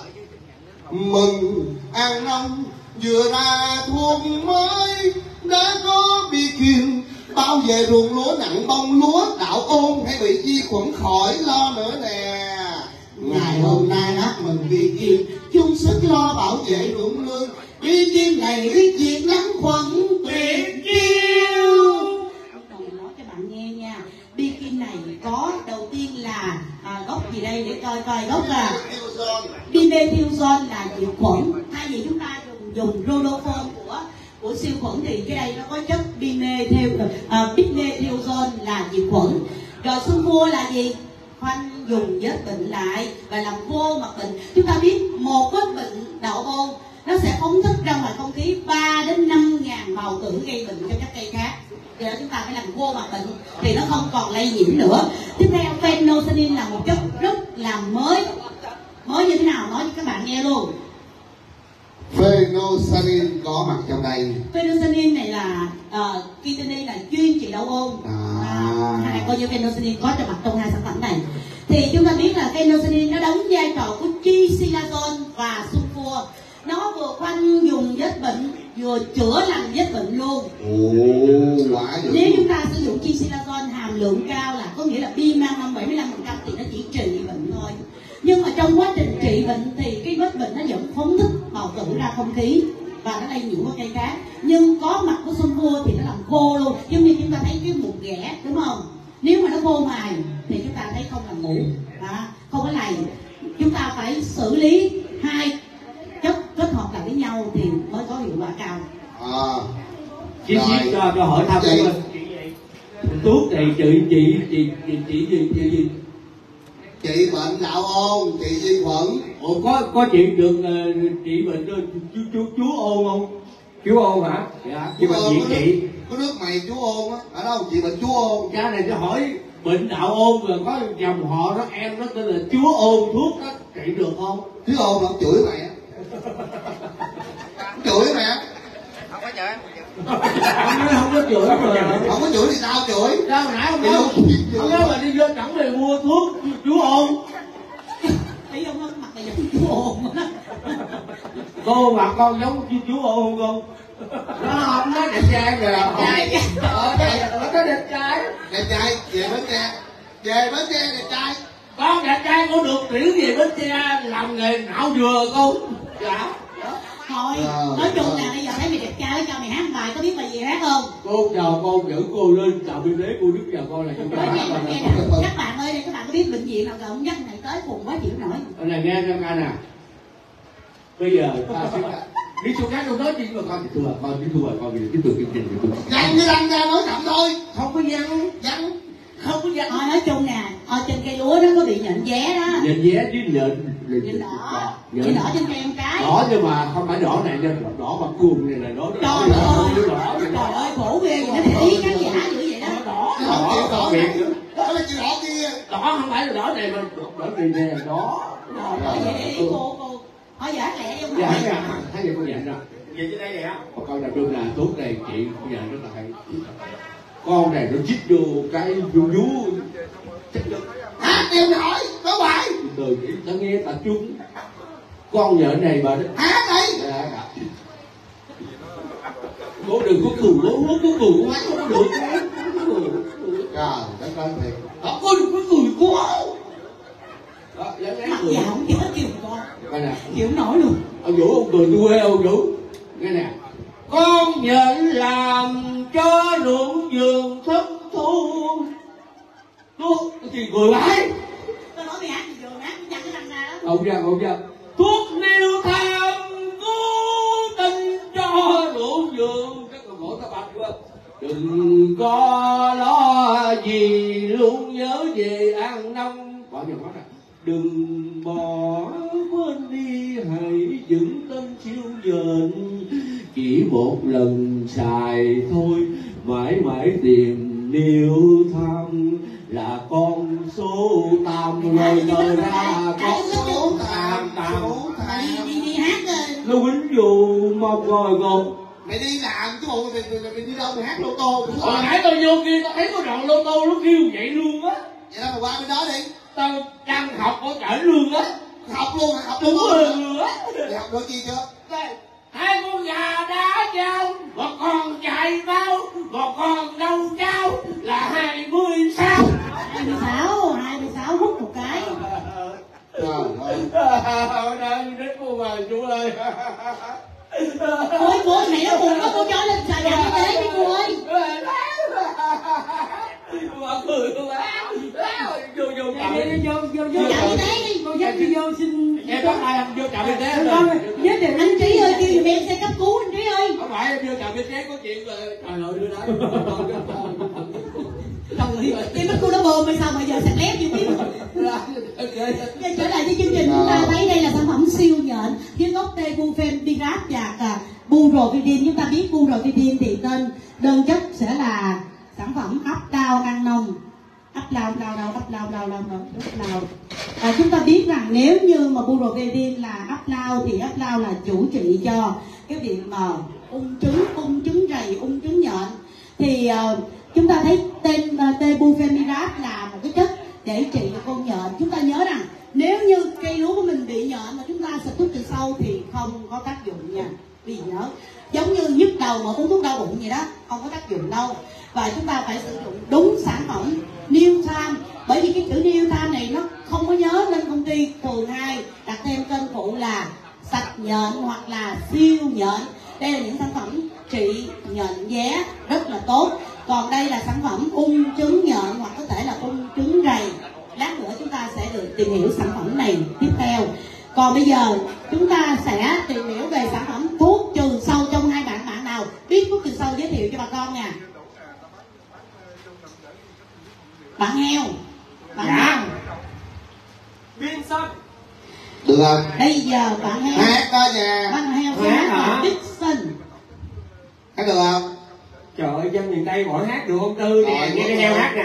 Mừng An Long vừa ra thuốc mới đã có bi kim, bao về ruộng lúa nặng bông lúa đạo ôn hay bị vi khuẩn khỏi lo nữa nè. Ngày hôm nay hát mừng bi kim, chung sức lo bảo vệ ruộng lúa. Bi kim này biết diệt lắm khuẩn tuyệt chiêu. Đầu mình nói cho bạn nghe nha, bi kim này có đầu tiên là à, gốc gì đây để coi coi gốc là dimethiosol là diệt khuẩn. Thay vì chúng ta dùng dùng Rodophone của của siêu khuẩn thì cái đây nó có chất dimethiosol uh, dimethiosol là diệt khuẩn. Rồi sulfur là gì? Khoanh dùng vết bệnh lại và làm vô mặt bệnh. Chúng ta biết một vết bệnh đậu ôn nó sẽ phóng thích ra ngoài không khí ba đến năm ngàn bào tử gây bệnh cho các cây khác. Giờ chúng ta phải làm vô mặt bệnh thì nó không còn lây nhiễm nữa. Tiếp theo phenolphthalein là một chất rất là mới. Mới như thế nào nói cho các bạn nghe luôn. Phenolphthalein có mặt trong đây. Phenolphthalein này là uh, ketonin là chuyên trị đậu ôn. À. À, coi như phenolphthalein có trong mặt trong hai sản phẩm này. Thì chúng ta biết là phenolphthalein nó đóng vai trò của trisilazole và sulfur. Nó vừa khoanh dùng vết bệnh vừa chữa lành vết bệnh luôn. Ồ, quá dữ. Nếu chúng ta sử dụng trisilazole hàm lượng cao là có nghĩa là bi mang năm bảy mươi lăm phần trăm thì nó chỉ trị bệnh thôi. Nhưng mà trong quá trình trị bệnh thì cái vết bệnh nó vẫn phóng thích bào tử ra không khí và nó lây nhiễm qua cây khác. Nhưng có mặt của sulfur thì nó làm khô luôn, giống như chúng ta thấy cái mụn ghẻ đúng không? Nếu mà nó khô mài thì chúng ta thấy không làm mụn, à, không có lầy. Chúng ta phải xử lý hai chất kết hợp lại với nhau thì mới có hiệu quả cao. À. Chị chị cho cho hỏi thăm chị. Thuốc này chị chị chị chị chị gì chị gì? Trị bệnh đạo ôn, trị vi khuẩn. Ủa có có trị được uh, trị bệnh cho chú chú chú ôn không? Chú ôn hả? Dạ. Chú Nhưng mà ôn chị có chị nước, có nước mày chú ôn á, ở đâu trị bệnh chú ôn. cha này cho hỏi bệnh đạo ôn rồi có dòng họ đó em nó tên là chúa ôn, thuốc đó trị được không? Chú ôn nó chửi mày á. Chửi mày á. Không nói không có chửi mà. Không có chửi thì sao chửi? Sao hồi nãy không nói không nói mà đi vô chẳng về mua thuốc chú ôn. Thấy không, mặt mày giống chú ôn đó. Cô mà con giống chú, chú ôn không? Nó không nói đẹp trai rồi. Đẹp trai. Ờ, nó có đẹp trai. Đẹp trai về Bến Tre, về Bến Tre đẹp trai. Con đẹp trai con được tuyển về Bến Tre làm nghề nạo dừa con. Dạ. Thôi, Ờ, nói chung ờ. là bây giờ thấy mày đẹp trai cho mày hát bài, có biết bài gì hát không? Cô chào con dẫn cô lên chào biên đế cô Đức chào con là chúng ta. Nói nghe, nói nghe nè. Các bạn ơi, đây các bạn có biết bệnh viện nào gần nhất này tới cùng quá chịu nổi. Anh này nghe cho ca nè. Bây giờ ta sẽ đi chỗ khác đâu nói chuyện mà con thì thua con chỉ thua con vì tiếp tục chương trình của tôi. Răng như răng ra nói chậm thôi. Không có văn, Răng. không có văn. Thôi nói chung nè, ở trên cây lúa nó có bị nhện vé đó. Nhện vé với nhện Nhện đỏ, nhện đỏ trên cây em cái. đỏ nhưng mà không phải đỏ này nha, đỏ mà cuồng này là đỏ đỏ Trời ơi, đỏ trời ơi, khổ ghê vậy, nó để ý khán giả dữ vậy đó. đỏ Nó không chịu đỏ đỏ biệt nữa. Đó là chữ đỏ kia. đỏ không phải là đỏ này mà đỏ gì nè đỏ. Trời ơi, vậy để ý cô, cô. Thôi giờ hát lẹ đi ông Dạ nội. dạ thấy vậy con nhận rồi. Về trên đây nè. Một câu nào chung là thuốc này chị con nhận rất là hay. Con này nó chích vô cái vú vú chất lượng. Hát đều nổi, có bài. Từ ta nghe ta chung con nhện này bà đó. Hát đi. Dạ, dạ. Cô đừng có cù lố lố có cù quá không được. Trời đất ơi thiệt. Không có ôi đừng có cười quá. Đó, lén lén Mặt cười. dạ không chết kêu con. Nghe nè, Chịu nổi luôn. ông Vũ ông cười tôi quê ông Vũ. Nghe nè, con nhện làm cho ruộng vườn thất thu. Thuốc cái gì cười bái. Tôi nói mày hát gì vừa hát nhặt cái răng ra đó. Không ra không ra. Thuốc nêu tham cứu tình cho ruộng vườn. Cái còn mỗi các bạn quá. Đừng có lo gì luôn nhớ về An Nông. Bỏ nhiều quá nè. Đừng bỏ quên đi, hãy giữ tên siêu dền. Chỉ một lần xài thôi, mãi mãi tìm niêu tham. Là con số tam rồi đời ra con số tam tam. Đi đi đi hát rồi. Lưu Quýnh dù mong ngồi gồm. Mày đi làm chứ bộ mày, mày, mày đi đâu mày hát lô tô. Hồi nãy tao vô kia tao thấy có đoạn lô tô nó kêu vậy luôn á. Vậy đó mày qua bên đó đi. Tao đang học ở trển luôn á. Học luôn hả? Học Đúng luôn rồi á. Mày học được gì chưa? Hai con gà đá trao, một con chạy bao, một con đâu trao là hai mươi sáu. Hai mươi sáu, hai mươi sáu hút một cái. Trời ơi. Đang rất cô bà chú ơi. Ôi bố mẹ nó buồn quá, cô cho lên xài nhà y tế đi cô ơi. Bà cười cô bác. Vô vô chạm vô đi. vô vô vô Trạm y tế đi. cô dắt đi vô xin Em bắt ai không vô trạm y tế con rồi. giới thiệu Anh Trí ơi, kêu giùm em xe cấp cứu anh Trí ơi. Không phải em vô trạm y tế có chuyện rồi. Trời ơi đưa đá. Trời ơi, cái mắt cô nó bơm hay sao mà giờ sạch lép như biết. Trở lại với chương trình, chúng ta thấy đây là sản phẩm siêu nhện với gốc Tebufen Birat và cả Burovidin. Chúng ta biết Burovidin thì tên đơn chất sẽ là sản phẩm ấp đau ăn nông. Ấp lao đau đau ấp lao đau đau đau ấp lao. À, chúng ta biết rằng nếu như mà Burovidin là ấp lao thì ấp lao là chủ trị cho cái việc mà ung trứng, ung trứng rầy, ung trứng nhện. Thì uh, chúng ta thấy tên uh, Tebufen Birat là một cái chất để trị cho con nhện. Chúng ta nhớ rằng nếu như cây lúa của mình bị nhện mà chúng ta xịt thuốc trừ sâu thì không có tác dụng nha. Vì nhớ giống như nhức đầu mà uống thuốc đau bụng vậy đó, không có tác dụng đâu. Và chúng ta phải sử dụng đúng sản phẩm New Time, bởi vì cái chữ New Time này nó không có nhớ nên công ty thường hay đặt thêm tên phụ là sạch nhện hoặc là siêu nhện. Đây là những sản phẩm trị nhện vé rất là tốt. Còn đây là sản phẩm ung trứng nhện hoặc có thể là ung trứng rầy. Lát nữa chúng ta sẽ được tìm hiểu sản phẩm này tiếp theo. Còn bây giờ chúng ta sẽ tìm hiểu về sản phẩm thuốc trừ sâu. Trong hai bạn bạn nào biết thuốc trừ sâu giới thiệu cho bà con nha. Bạn heo. Bạn Dạ. heo. Vincent. Được không? Bây giờ bạn heo. Hát đó nha. Bạn heo Hát sẽ hát hả? là Dixon. Hát được không? Trời ơi, dân miền Tây gọi hát được không Tư? Nè, Rồi, nghe cái heo hát nè.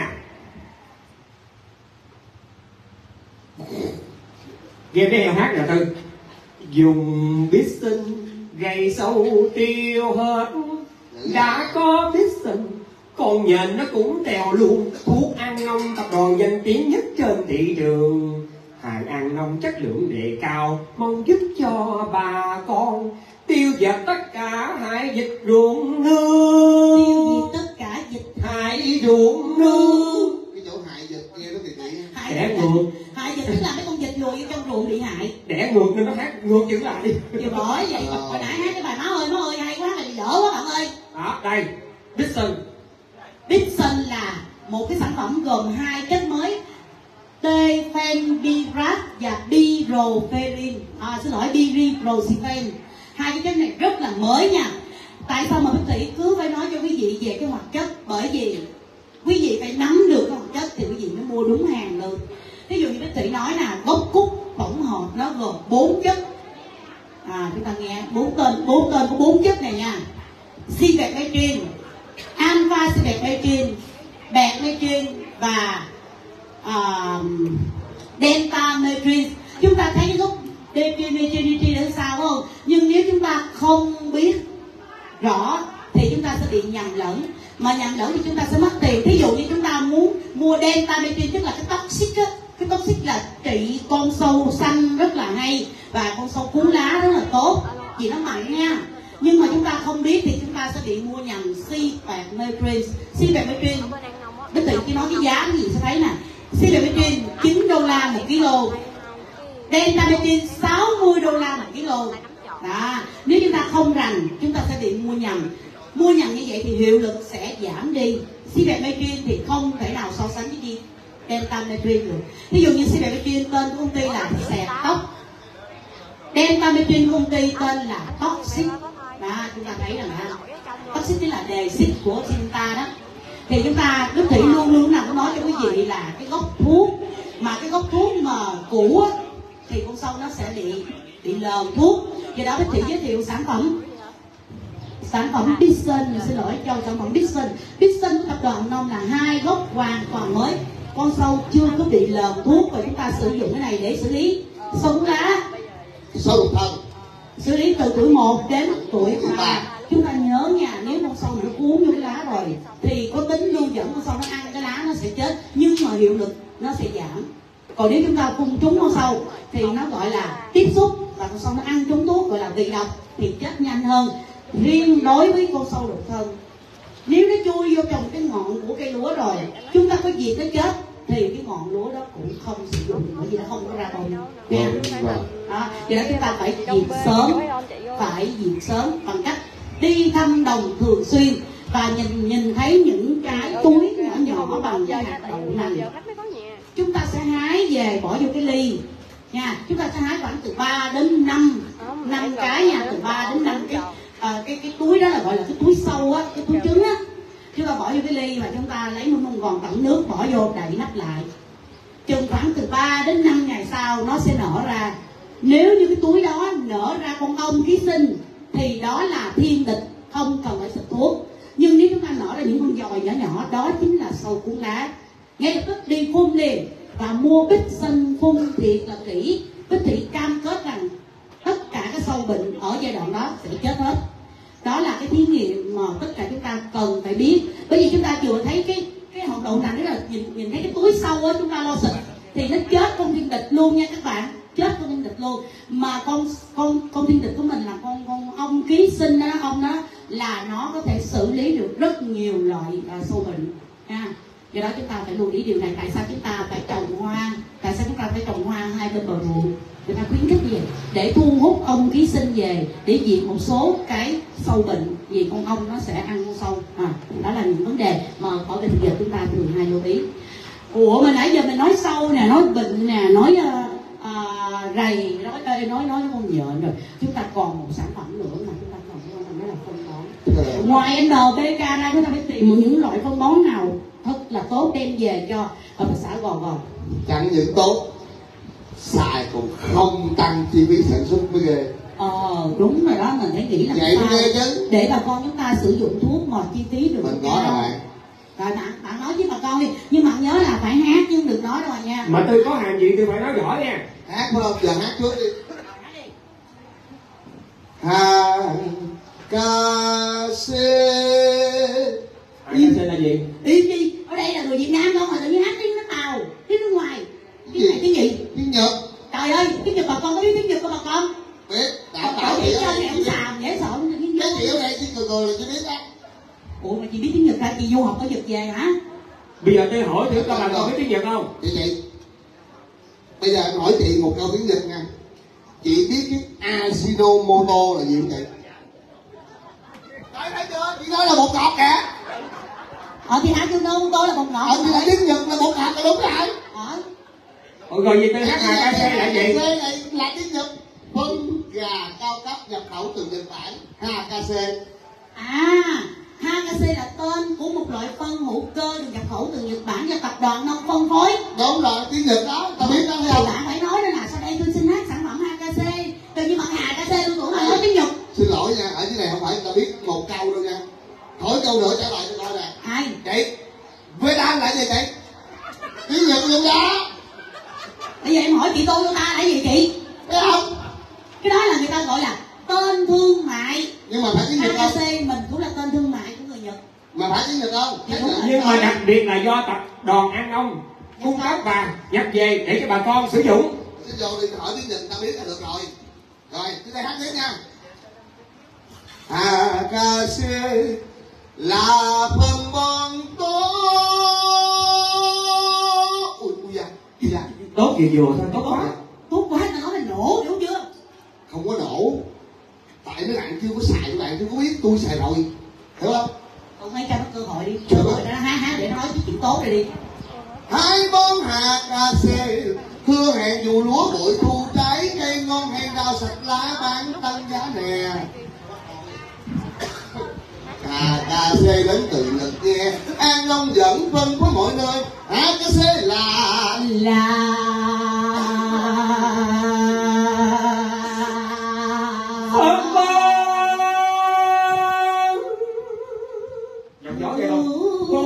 Nghe cái heo hát nè Tư. Dùng Bixen gây sâu tiêu hết. Đã có Bixen, con nhện nó cũng tèo luôn. Thuốc An Nông tập đoàn danh tiếng nhất trên thị trường. Hàng An Nông chất lượng đề cao, mong giúp cho bà con tiêu diệt tất cả hại dịch ruộng nương. Tiêu diệt tất cả dịch Hại ruộng nương. Cái chỗ hại dịch nghe nó kỳ kỳ. hại Đẻ dịch. ngược. Hại dịch tức là mấy con dịch lùi trong ruộng bị hại. Đẻ ngược nên nó hát ngược chữ lại. Thì bởi vậy Ờ. hồi nãy hát cái bài má ơi má ơi hay quá là dở quá bạn ơi. Đó, đây, Bixen. Dixon là một cái sản phẩm gồm hai chất mới Tefenbirat và Biroferin. À, xin lỗi Biriprosifene. Hai cái chất này rất là mới nha. Tại sao mà bác sĩ cứ phải nói cho quý vị về cái hoạt chất? Bởi vì quý vị phải nắm được cái hoạt chất thì quý vị mới mua đúng hàng được. Ví dụ như bác sĩ nói là gốc cúc tổng hợp nó gồm bốn chất. À, chúng ta nghe bốn tên, bốn tên của bốn chất này nha. Cimetrin, alpha cimetrin, beta-metrin và uh, delta-metrin. Chúng ta thấy cái gốc delta-metrin ở sao không? Nhưng nếu chúng ta không biết rõ thì chúng ta sẽ bị nhầm lẫn. Mà nhầm lẫn thì chúng ta sẽ mất tiền. Thí dụ như chúng ta muốn mua delta-metrin, tức là cái toxic á. Cái toxic là trị con sâu xanh rất là hay và con sâu cuốn lá rất là tốt vì nó mạnh nha. Nhưng mà chúng ta không biết thì chúng ta sẽ bị mua nhầm Cimetrin. Cimetrin, bác sĩ khi nói cái giá cái gì sẽ thấy nè. Silometrin chín đô la một kg, Dentamethrin sáu mươi đô la một kg. Đó, nếu chúng ta không rành chúng ta sẽ bị mua nhầm. Mua nhầm như vậy thì hiệu lực sẽ giảm đi. Silometrin thì không thể nào so sánh với gì Dentamethrin được. Ví dụ như Silometrin tên của công ty là xẹt tóc, Dentamethrin công ty tên là Toxic. Đó, chúng ta thấy rằng là Toxic chính là đề xích của Cinta đó. Thì chúng ta Đức Thủy luôn luôn nào cũng nói cho quý vị là cái gốc thuốc mà cái gốc thuốc mà cũ á, thì con sâu nó sẽ bị bị lờn thuốc. Do đó Đức Thủy giới thiệu sản phẩm sản phẩm Bixen, xin lỗi cho sản phẩm Bixen. Bixen của tập đoàn Nông là hai gốc hoàn toàn mới, con sâu chưa có bị lờn thuốc, và chúng ta sử dụng cái này để xử lý sâu cuốn lá, sâu đục thân, xử lý từ tuổi một đến tuổi ba. Chúng ta nhớ nha, nếu con sâu nó cuốn vô cái lá rồi thì có tính lưu dẫn con sâu nó ăn cái lá nó sẽ chết, nhưng mà hiệu lực nó sẽ giảm. Còn nếu chúng ta phun trúng con sâu thì nó gọi là tiếp xúc, và con sâu nó ăn trúng thuốc gọi là vị độc thì chết nhanh hơn. Riêng đối với con sâu đục thân, nếu nó chui vô trong cái ngọn của cây lúa rồi chúng ta có diệt nó chết thì cái ngọn lúa đó cũng không sử dụng, bởi vì nó không có ra bông nha. Đó, do đó chúng ta phải diệt sớm, phải diệt sớm bằng cách đi thăm đồng thường xuyên và nhìn nhìn thấy những cái túi nhỏ nhỏ bằng cái hạt đậu nành, chúng ta sẽ hái về bỏ vô cái ly nha. Chúng ta sẽ hái khoảng từ ba đến năm năm cái nha, từ ba đến năm cái à, cái cái túi đó là gọi là cái túi sâu á, cái túi trứng á. Chúng ta bỏ vô cái ly và chúng ta lấy một mông gòn tẩm nước bỏ vô, đậy nắp lại. Chừng khoảng từ ba đến năm ngày sau nó sẽ nở ra. Nếu như cái túi đó nở ra con ong ký sinh thì đó là thiên địch, không cần phải xịt thuốc. Nhưng nếu chúng ta nở ra những con dòi nhỏ nhỏ, đó chính là sâu cuốn lá. Ngay lập tức đi phun liền và mua Bixen phun thiệt là kỹ. Bích Thị cam kết rằng tất cả các sâu bệnh ở giai đoạn đó sẽ chết hết. Đó là cái thí nghiệm mà tất cả chúng ta cần phải biết. Bởi vì chúng ta vừa thấy cái cái hột đậu nành đó là nhìn nhìn thấy cái túi sâu á, chúng ta lo xịt thì nó chết con thiên địch luôn nha các bạn, chết con thiên địch luôn. Mà con con con thiên địch của mình là con con ong ký sinh đó, ong đó là nó có thể xử lý được rất nhiều loại uh, sâu bệnh ha. Do đó chúng ta phải lưu ý điều này. Tại sao chúng ta phải trồng hoa, tại sao chúng ta phải trồng hoa hai bên bờ ruộng? Người ta khuyến khích gì? Để thu hút ong ký sinh về để diệt một số cái sâu bệnh, vì con ong nó sẽ ăn con sâu. À, đó là những vấn đề mà ở bên giờ chúng ta thường hay lưu ý. Ủa mà nãy giờ mình nói sâu nè, nói bệnh nè, nói uh, uh, rầy, nói nói nói nói con nhện rồi. Chúng ta còn một sản phẩm nữa mà chúng ta còn quan tâm, đó là phân bón. Ngoài en pê ca ra, chúng ta phải tìm những loại phân bón nào thật là tốt đem về cho hợp tác xã Gò Gò. Chẳng những tốt, xài cũng không tăng chi phí sản xuất mới ghê. Ờ đúng rồi đó, mình phải nghĩ là vậy mới ghê chứ. Để bà con chúng ta sử dụng thuốc mà chi phí được mình có rồi. Rồi bạn, bạn nói với bà con đi, nhưng mà nhớ là phải hát chứ đừng nói đâu nha. Mà tôi có hàng gì tôi phải nói rõ nha. Hát phải không? Giờ hát trước đi. Hàng ca xê. Hàng ca xê là gì? Im đi, ở đây là người Việt Nam không mà tự nhiên hát tiếng nước Tàu, tiếng nước ngoài. Tiếng này tiếng gì? Tiếng Nhật. Trời ơi, tiếng Nhật bà con có biết tiếng Nhật của bà con? Biết, đảm bảo bảo chị ơi, này ông xàm dễ sợ. Cái chị ở đây chứ cười cười là chị biết á. Ủa mà chị biết tiếng Nhật hả? Chị du học ở Nhật về hả? Bây giờ tôi hỏi thử các bạn có biết tiếng Nhật không? Chị chị, bây giờ em hỏi chị một câu tiếng Nhật nha. Chị biết cái Ajinomoto là gì không chị? Đấy, thấy chưa? Chị nói là bột ngọt kìa. Ờ thì Ajinomoto là bột ngọt. Ờ thì là tiếng Nhật là bột ngọt là đúng rồi. Ờ. Ủa rồi gì tôi hát hàng ca xê là gì? Này là tiếng Nhật. Phân gà cao cấp nhập khẩu từ Nhật Bản, hát ca xê. À, hát ca xê là tên của một loại phân hữu cơ được nhập khẩu từ Nhật Bản do tập đoàn Nông phân phối. Đúng rồi, tiếng Nhật đó, tao biết đó. Thì bạn phải nói đó là sau đây tôi xin hát sản phẩm hát ca xê. Tự nhiên bạn hát ca xê tôi tưởng là nói tiếng Nhật. Xin lỗi nha, ở dưới này không phải tao biết một câu đâu nha. Hỏi câu nữa trả lời cho coi nè. Ai? Chị, với đan là gì chị? Tiếng Nhật luôn đó. Bây giờ em hỏi chị tôi ta là gì chị? Thấy không? Cái đó là người ta gọi là tên thương mại. Nhưng mà phải tiếng Nhật không? hát ca xê mình cũng là tên thương mại của người Nhật. Mà phải tiếng Nhật không? Dạ, nhưng mà đặc biệt là do tập đoàn An Ông cung cấp và nhập về để cho bà con sử dụng. Xin vô đi hỏi tiếng Nhật tao biết là được rồi. Rồi, chúng ta hát tiếp nha. Hát ca xê là phân bón tốt. Ui ui Tốt gì vừa thôi, tốt quá. Tốt quá tao nói là nổ, hiểu chưa? Không có nổ. Tại mấy bạn chưa có xài, các bạn chưa có biết, tôi xài rồi. Hiểu không? Ông hãy cho nó cơ hội đi, cơ hội nó há há để nó nói cái chuyện tốt này đi. Hai bón hạt cà xê, hứa hẹn vụ lúa bội thu, trái cây ngon hay rau sạch lá bán tăng giá nè. Hạt cà xê đến từ Nhật nghe, An Long dẫn phân với mọi nơi. Hạt cà xê là Là Phân bón. Giọng gió vậy không?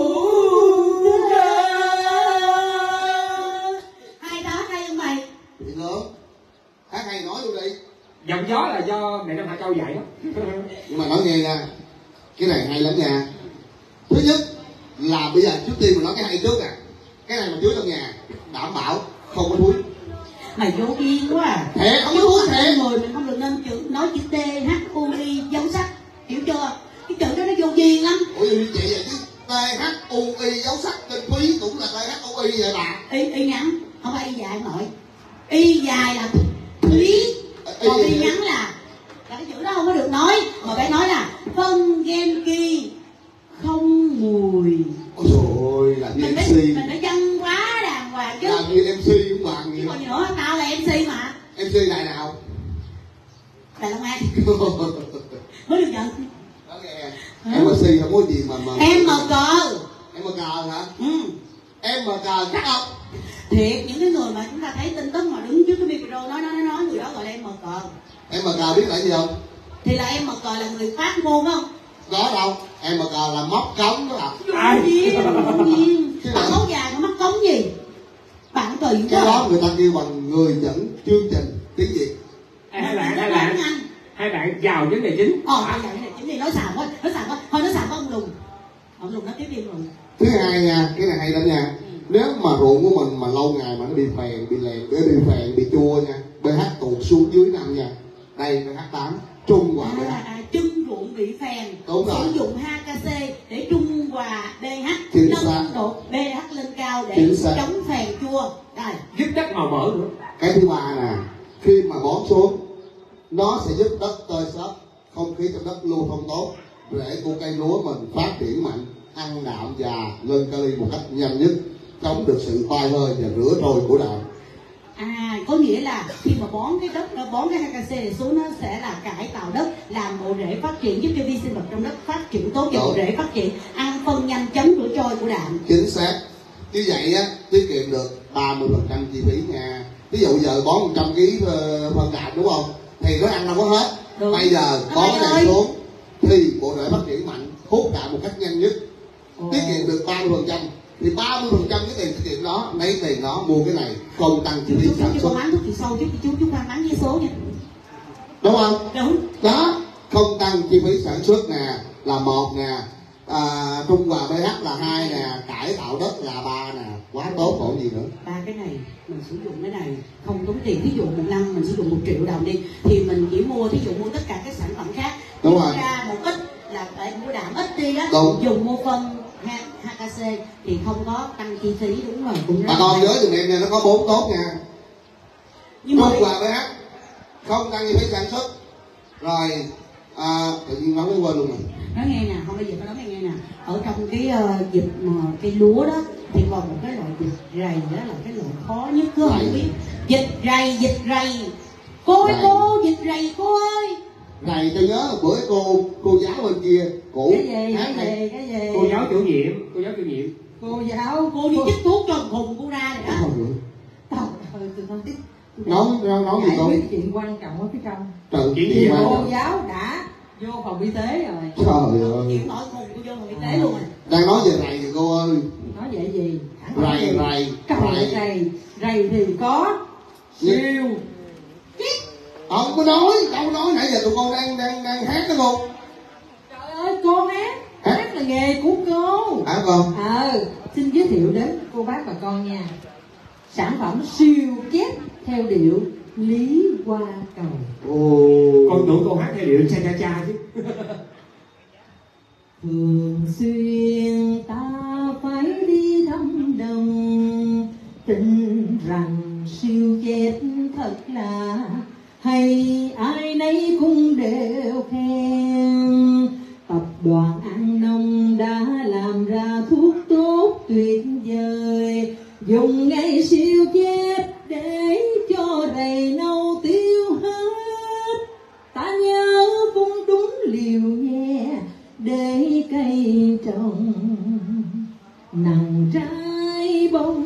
hai đó hay không mày? Thì lớn. Hát hay nói luôn đi. Giọng gió là do mẹ Nam Hạ Châu dạy đó. Nhưng mà nói nghe nha, cái này hay lắm nha. Thứ nhất là bây giờ trước tiên mình nói cái hay trước nè. Cái này mà chứa trong nhà đảm bảo không có thúi. Mày vô duyên quá à. Thiệt, không có thúi thiệt. Người mình không được nên chữ nói chữ T H U I dấu sắc, hiểu chưa? Cái chữ đó nó vô duyên lắm. Ủa gì chị vậy chứ? T H U I dấu sắc trên Thúy cũng là T H U I vậy bà. Y y ngắn, không phải y dài nội. Y dài là Thúy, còn y ngắn là là cái chữ đó không có được nói, mà phải nói là phân gen ki không mùi. Ôi trời ơi, làm như Mình em phải xê. mình phải văn quá đàng hoàng chứ. Làm như em xê cũng bằng Chứ vậy. còn gì nữa, tao là em xê mà. em xê này nào? Đài Long An mới được nhận. Đó nghe. em xê không có gì mà mà Em mờ cờ. em mờ cờ hả? Ừ. Em mờ cờ chắc không? Thiệt, những cái người mà chúng ta thấy tin tức mà đứng trước cái micro nói nói nói nói người đó gọi là em mờ cờ. Em mờ cờ biết là gì không? Thì là em mờ cờ là người phát ngôn không? Có đâu, em mờ cờ là móc cống đó ạ. Ai? Bạn áo dài nó mắc cống gì? Bạn kỳ Cái quá. đó người ta kêu bằng người dẫn chương trình tiếng Việt. Hai bạn, hai bạn, hai bạn vào vấn đề chính. Ờ, bây giờ này chính đi nói xàm quá, nói xàm quá, thôi nói xàm quá ông Lùng. Ông Lùng nói tiếp đi Lùng. Thứ hai nha, cái này hay lắm nha. Nếu mà ruộng của mình mà lâu ngày mà nó bị phèn, bị lèn, bị phèn, bị chua nha, pH tụt xuống dưới năm nha. Đây pH tám, trung hòa pH. À, à, chân ruộng bị phèn. Đúng rồi. Sử dụng H K C để trung hòa pH, Chính xác. nâng độ pH lên cao để Chính xác. chống phèn chua. Đây. Giúp chất màu mỡ nữa. Cái thứ ba nè, khi mà bón xuống, nó sẽ giúp đất tơi xốp, không khí trong đất lưu thông tốt, rễ của cây lúa mình phát triển mạnh, ăn đạm và lên kali một cách nhanh nhất, chống được sự bay hơi và rửa trôi của đạm. À, có nghĩa là khi mà bón cái đất, bón cái H K C này xuống, nó sẽ là cải tạo đất, làm bộ rễ phát triển, giúp cho vi sinh vật trong đất phát triển tốt và bộ rễ phát triển, ăn phân nhanh, chống rửa trôi của đạm. Chính xác. Như vậy á, tiết kiệm được ba mươi phần trăm chi phí nha. Ví dụ giờ bón một trăm ki lô gam phân đạm đúng không? Thì nó ăn đâu có hết. Đúng. Bây giờ Nó bón bay cái ơi. này xuống thì bộ rễ phát triển mạnh, hút đạm một cách nhanh nhất. Ồ. Tiết kiệm được ba mươi phần trăm. Thì ba mươi phần trăm cái tiền tiết kiệm đó, lấy tiền đó mua cái này, không tăng chi phí Chú sản chú xuất. con bán thuốc trừ sâu, chú chú chú khoan bán với số nha. Đúng không? Đúng. Đó, không tăng chi phí sản xuất nè, là một nè, à, trung hòa pH là hai nè, cải tạo đất là ba nè, quá tốt còn gì nữa. Ba cái này mình sử dụng cái này không tốn tiền. Ví dụ một năm mình sử dụng một triệu đồng đi, thì mình chỉ mua, thí dụ mua tất cả các sản phẩm khác, Đúng mua rồi. ra một ít là phải mua đạm ít đi á, Đúng. dùng mua phân H K C thì không có tăng chi phí. Đúng rồi, cũng rất Bà con hay. nhớ dùm em nha, nó có bốn tốt nha. Nhưng mà Trung hòa pH, không tăng chi phí sản xuất. Rồi, à, tự nhiên nói mới quên luôn rồi. nói nghe nè, không bây giờ tôi nói mày nghe nè, ở trong cái uh, dịch mà cây lúa đó thì còn một cái loại dịch rầy, đó là cái loại khó nhất, cứ không Rầy. biết. Dịch rầy, dịch rầy, cô ơi Rầy. cô, dịch rầy cô ơi. Này tôi nhớ bữa cô cô giáo bên kia cũ Cái gì, hát cái hay. gì, cái gì? Cô giáo chủ nhiệm, cô giáo chủ nhiệm. Cô giáo, cô đi chích thuốc cho khùng cô ra rồi đó. Trời ơi, tôi nói tiếp. Nói nói nói gì Giải cô? quyết chuyện quan trọng ở phía trong. Trời, Chuyện chuyện gì quan Cô trọng. giáo đã vô phòng y tế rồi. Trời ơi. Chịu nổi khùng cô vô phòng y tế luôn rồi. Đang nói về rầy thì cô ơi. Nói vậy gì? Thẳng nói Rầy gì? rầy Trời rầy. rầy, rầy thì có siêu. Không có nói, đâu nói nãy giờ tụi con đang đang đang hát đó cô. Trời ơi, cô hát. Hả? Hát là nghề của cô. Hả con? Ờ, xin giới thiệu đến cô bác bà con nha. Sản phẩm siêu chép theo điệu Lý Hoa Cầu. Ồ. Con tưởng cô hát theo điệu cha cha cha chứ. Thường xuyên ta phải đi thăm đồng, tin rằng khen. Tập đoàn An Nông đã làm ra thuốc tốt tuyệt vời, dùng ngay siêu chết để cho đầy nâu tiêu hết. Ta nhớ phun đúng liều nhẹ để cây trồng nặng trái bông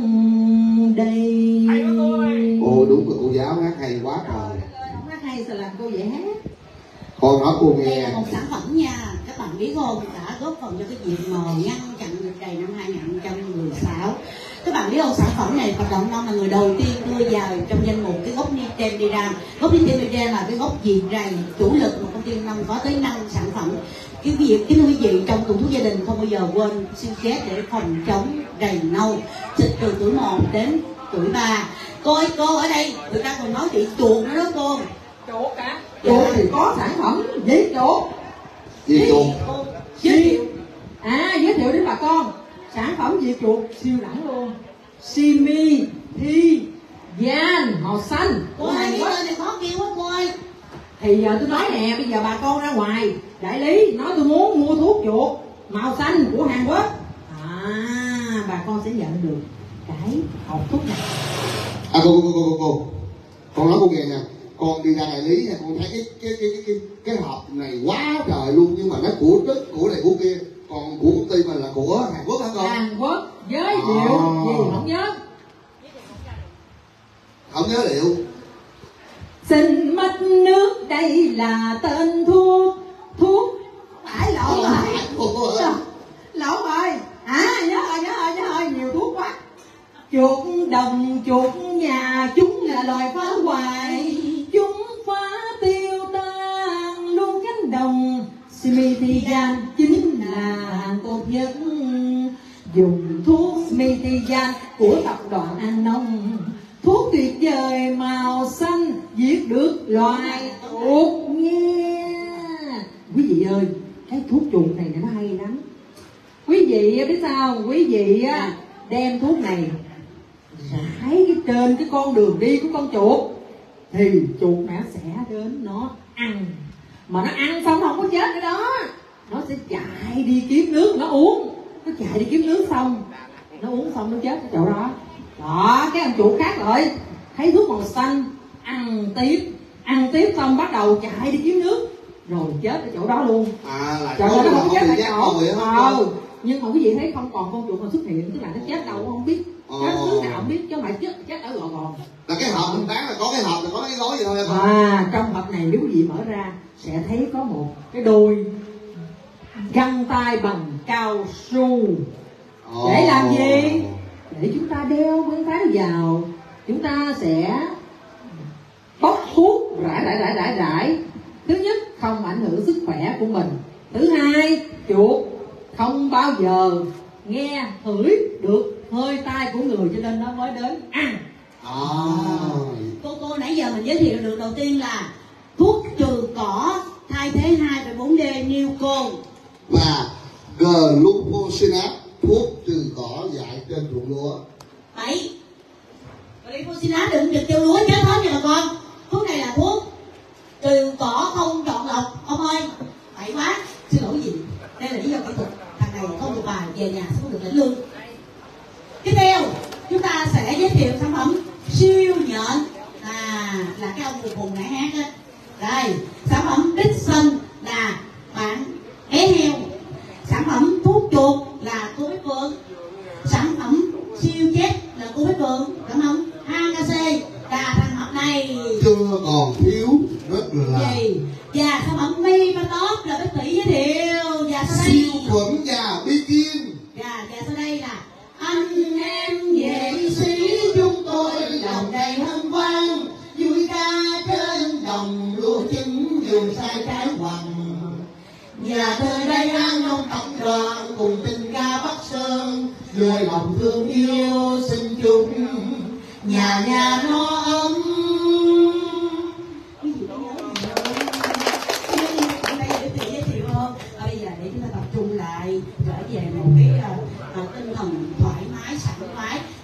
đầy. Ồ đúng rồi, cô giáo hát hay quá trời. Hát hay sao làm cô vậy hát? Con nói cô nghe. Đây là một sản phẩm nha, các bạn biết không, đã góp phần cho cái việc mà ngăn chặn dịch đầy năm hai nghìn không trăm mười sáu. Các bạn biết không, sản phẩm này Tập đoàn Nông là người đầu tiên đưa vào trong danh mục cái gốc Nitendram. Gốc Nitendram là cái gốc diệt rầy chủ lực mà công ty Nông có tới năm sản phẩm. Cái việc cái quý vị trong tuần thuốc gia đình không bao giờ quên siêu chết để phòng chống đầy nâu, xịt từ tuổi một đến tuổi ba. Cô ơi, cô ở đây người ta còn nói chị chuột nữa đó cô. Chuột hả? Chuột thì có sản phẩm giết chuột. Diệt chuột. Giới thiệu. À, giới thiệu đến bà con sản phẩm diệt chuột siêu đẳng luôn. Simi Thi Gian màu xanh. Cô ơi, cái tên này khó kêu quá cô ơi. Thì giờ tôi nói nè, bây giờ bà con ra ngoài đại lý nói tôi muốn mua thuốc chuột màu xanh của Hàn Quốc, à bà con sẽ nhận được cái hộp thuốc này. À cô cô cô cô cô con nói cô nghe nha, con đi ra đại lý nha, con thấy cái cái cái cái cái, cái hộp này quá trời luôn, nhưng mà nó của đất của này của kia, còn của công ty mình là của Hàn Quốc hả con? Hàn Quốc giới thiệu à. Gì không nhớ, không nhớ liệu. Xin mất nước đây là tên thuốc, thuốc phải lộn rồi, lộn rồi, à nhớ rồi nhớ rồi nhớ rồi, nhiều thuốc quá. Chuột đồng chuột nhà chúng là loài phá hoại, chúng phá tiêu tan luôn cánh đồng. Smithian chính là tốt nhất, dùng thuốc Smithian của tập đoàn An Nông, thuốc tuyệt vời màu xanh diệt được loài chuột nha. Quý vị ơi, cái thuốc chuột này nó hay lắm. Quý vị biết sao không? Quý vị á đem thuốc này rải trên cái con đường đi của con chuột thì chuột nó sẽ đến nó ăn, mà nó ăn xong không có chết nữa đó, nó sẽ chạy đi kiếm nước nó uống, nó chạy đi kiếm nước xong nó uống xong nó chết ở chỗ đó. Đó, cái con chuột khác lại thấy thuốc màu xanh ăn tiếp, ăn tiếp xong bắt đầu chạy đi kiếm nước rồi chết ở chỗ đó luôn. À là trời ơi, nó không chết tại chỗ. Ờ, nhưng mà quý vị thấy không còn con chuột nào xuất hiện, tức là nó chết đâu không biết, nó thứ nào không biết, chứ không phải chết chết ở gò gòn. Là cái hộp mình bán là có cái hộp là có cái gói gì thôi em. À, trong hộp này nếu quý vị mở ra sẽ thấy có một cái đôi găng tay bằng cao su. Để làm gì? Để chúng ta đeo bên tay vào, chúng ta sẽ bóc thuốc rải rải rải rải rải. Thứ nhất, không ảnh hưởng sức khỏe của mình. Thứ hai, chuột không bao giờ nghe ngửi được hơi tay của người, cho nên nó mới đến ăn. À. Cô cô nãy giờ mình giới thiệu được đầu tiên là thuốc trừ cỏ thay thế hai phẩy bốn D Newcon và Glufosinate, thuốc trừ cỏ dại trên ruộng lúa. bảy. Glufosinate đừng trực tiêu lúa chết hết nha bà con. Thuốc này là thuốc trừ cỏ không chọn lọc. Ông ơi, phải quá, xin lỗi gì, đây là lý do kỹ thuật, thằng này không được bài về nhà sẽ không được lãnh lương. Tiếp theo chúng ta sẽ giới thiệu sản phẩm siêu nhện, à là cái ông phùng nãy hát á. Đây, sản phẩm đích xanh là bạn é heo, sản phẩm thuốc chuột là cô Bích Phượng, sản phẩm siêu chết là cô Bích Phượng, cảm ơn a ca xê và thành hợp này chưa còn thiếu rất là gì, và sản phẩm mi và top là Bích Thủy giới thiệu, và sau đây siêu khuẩn và bi kim, và và sau đây là anh em nghệ sĩ chúng tôi lòng đầy hân hoan, vui ca trên đồng lúa trứng vườn sai trái hoàng. Nhà thơ đây An Nông tập đoàn cùng tình ca Bắc Sơn, người lòng thương yêu xin chúc nhà nhà no ấm. Cái gì đó nhớ đây để tự giới thiệu không? Bây giờ để chúng ta tập trung lại trở về một cái uh, tinh thần thoải mái sảng khoái.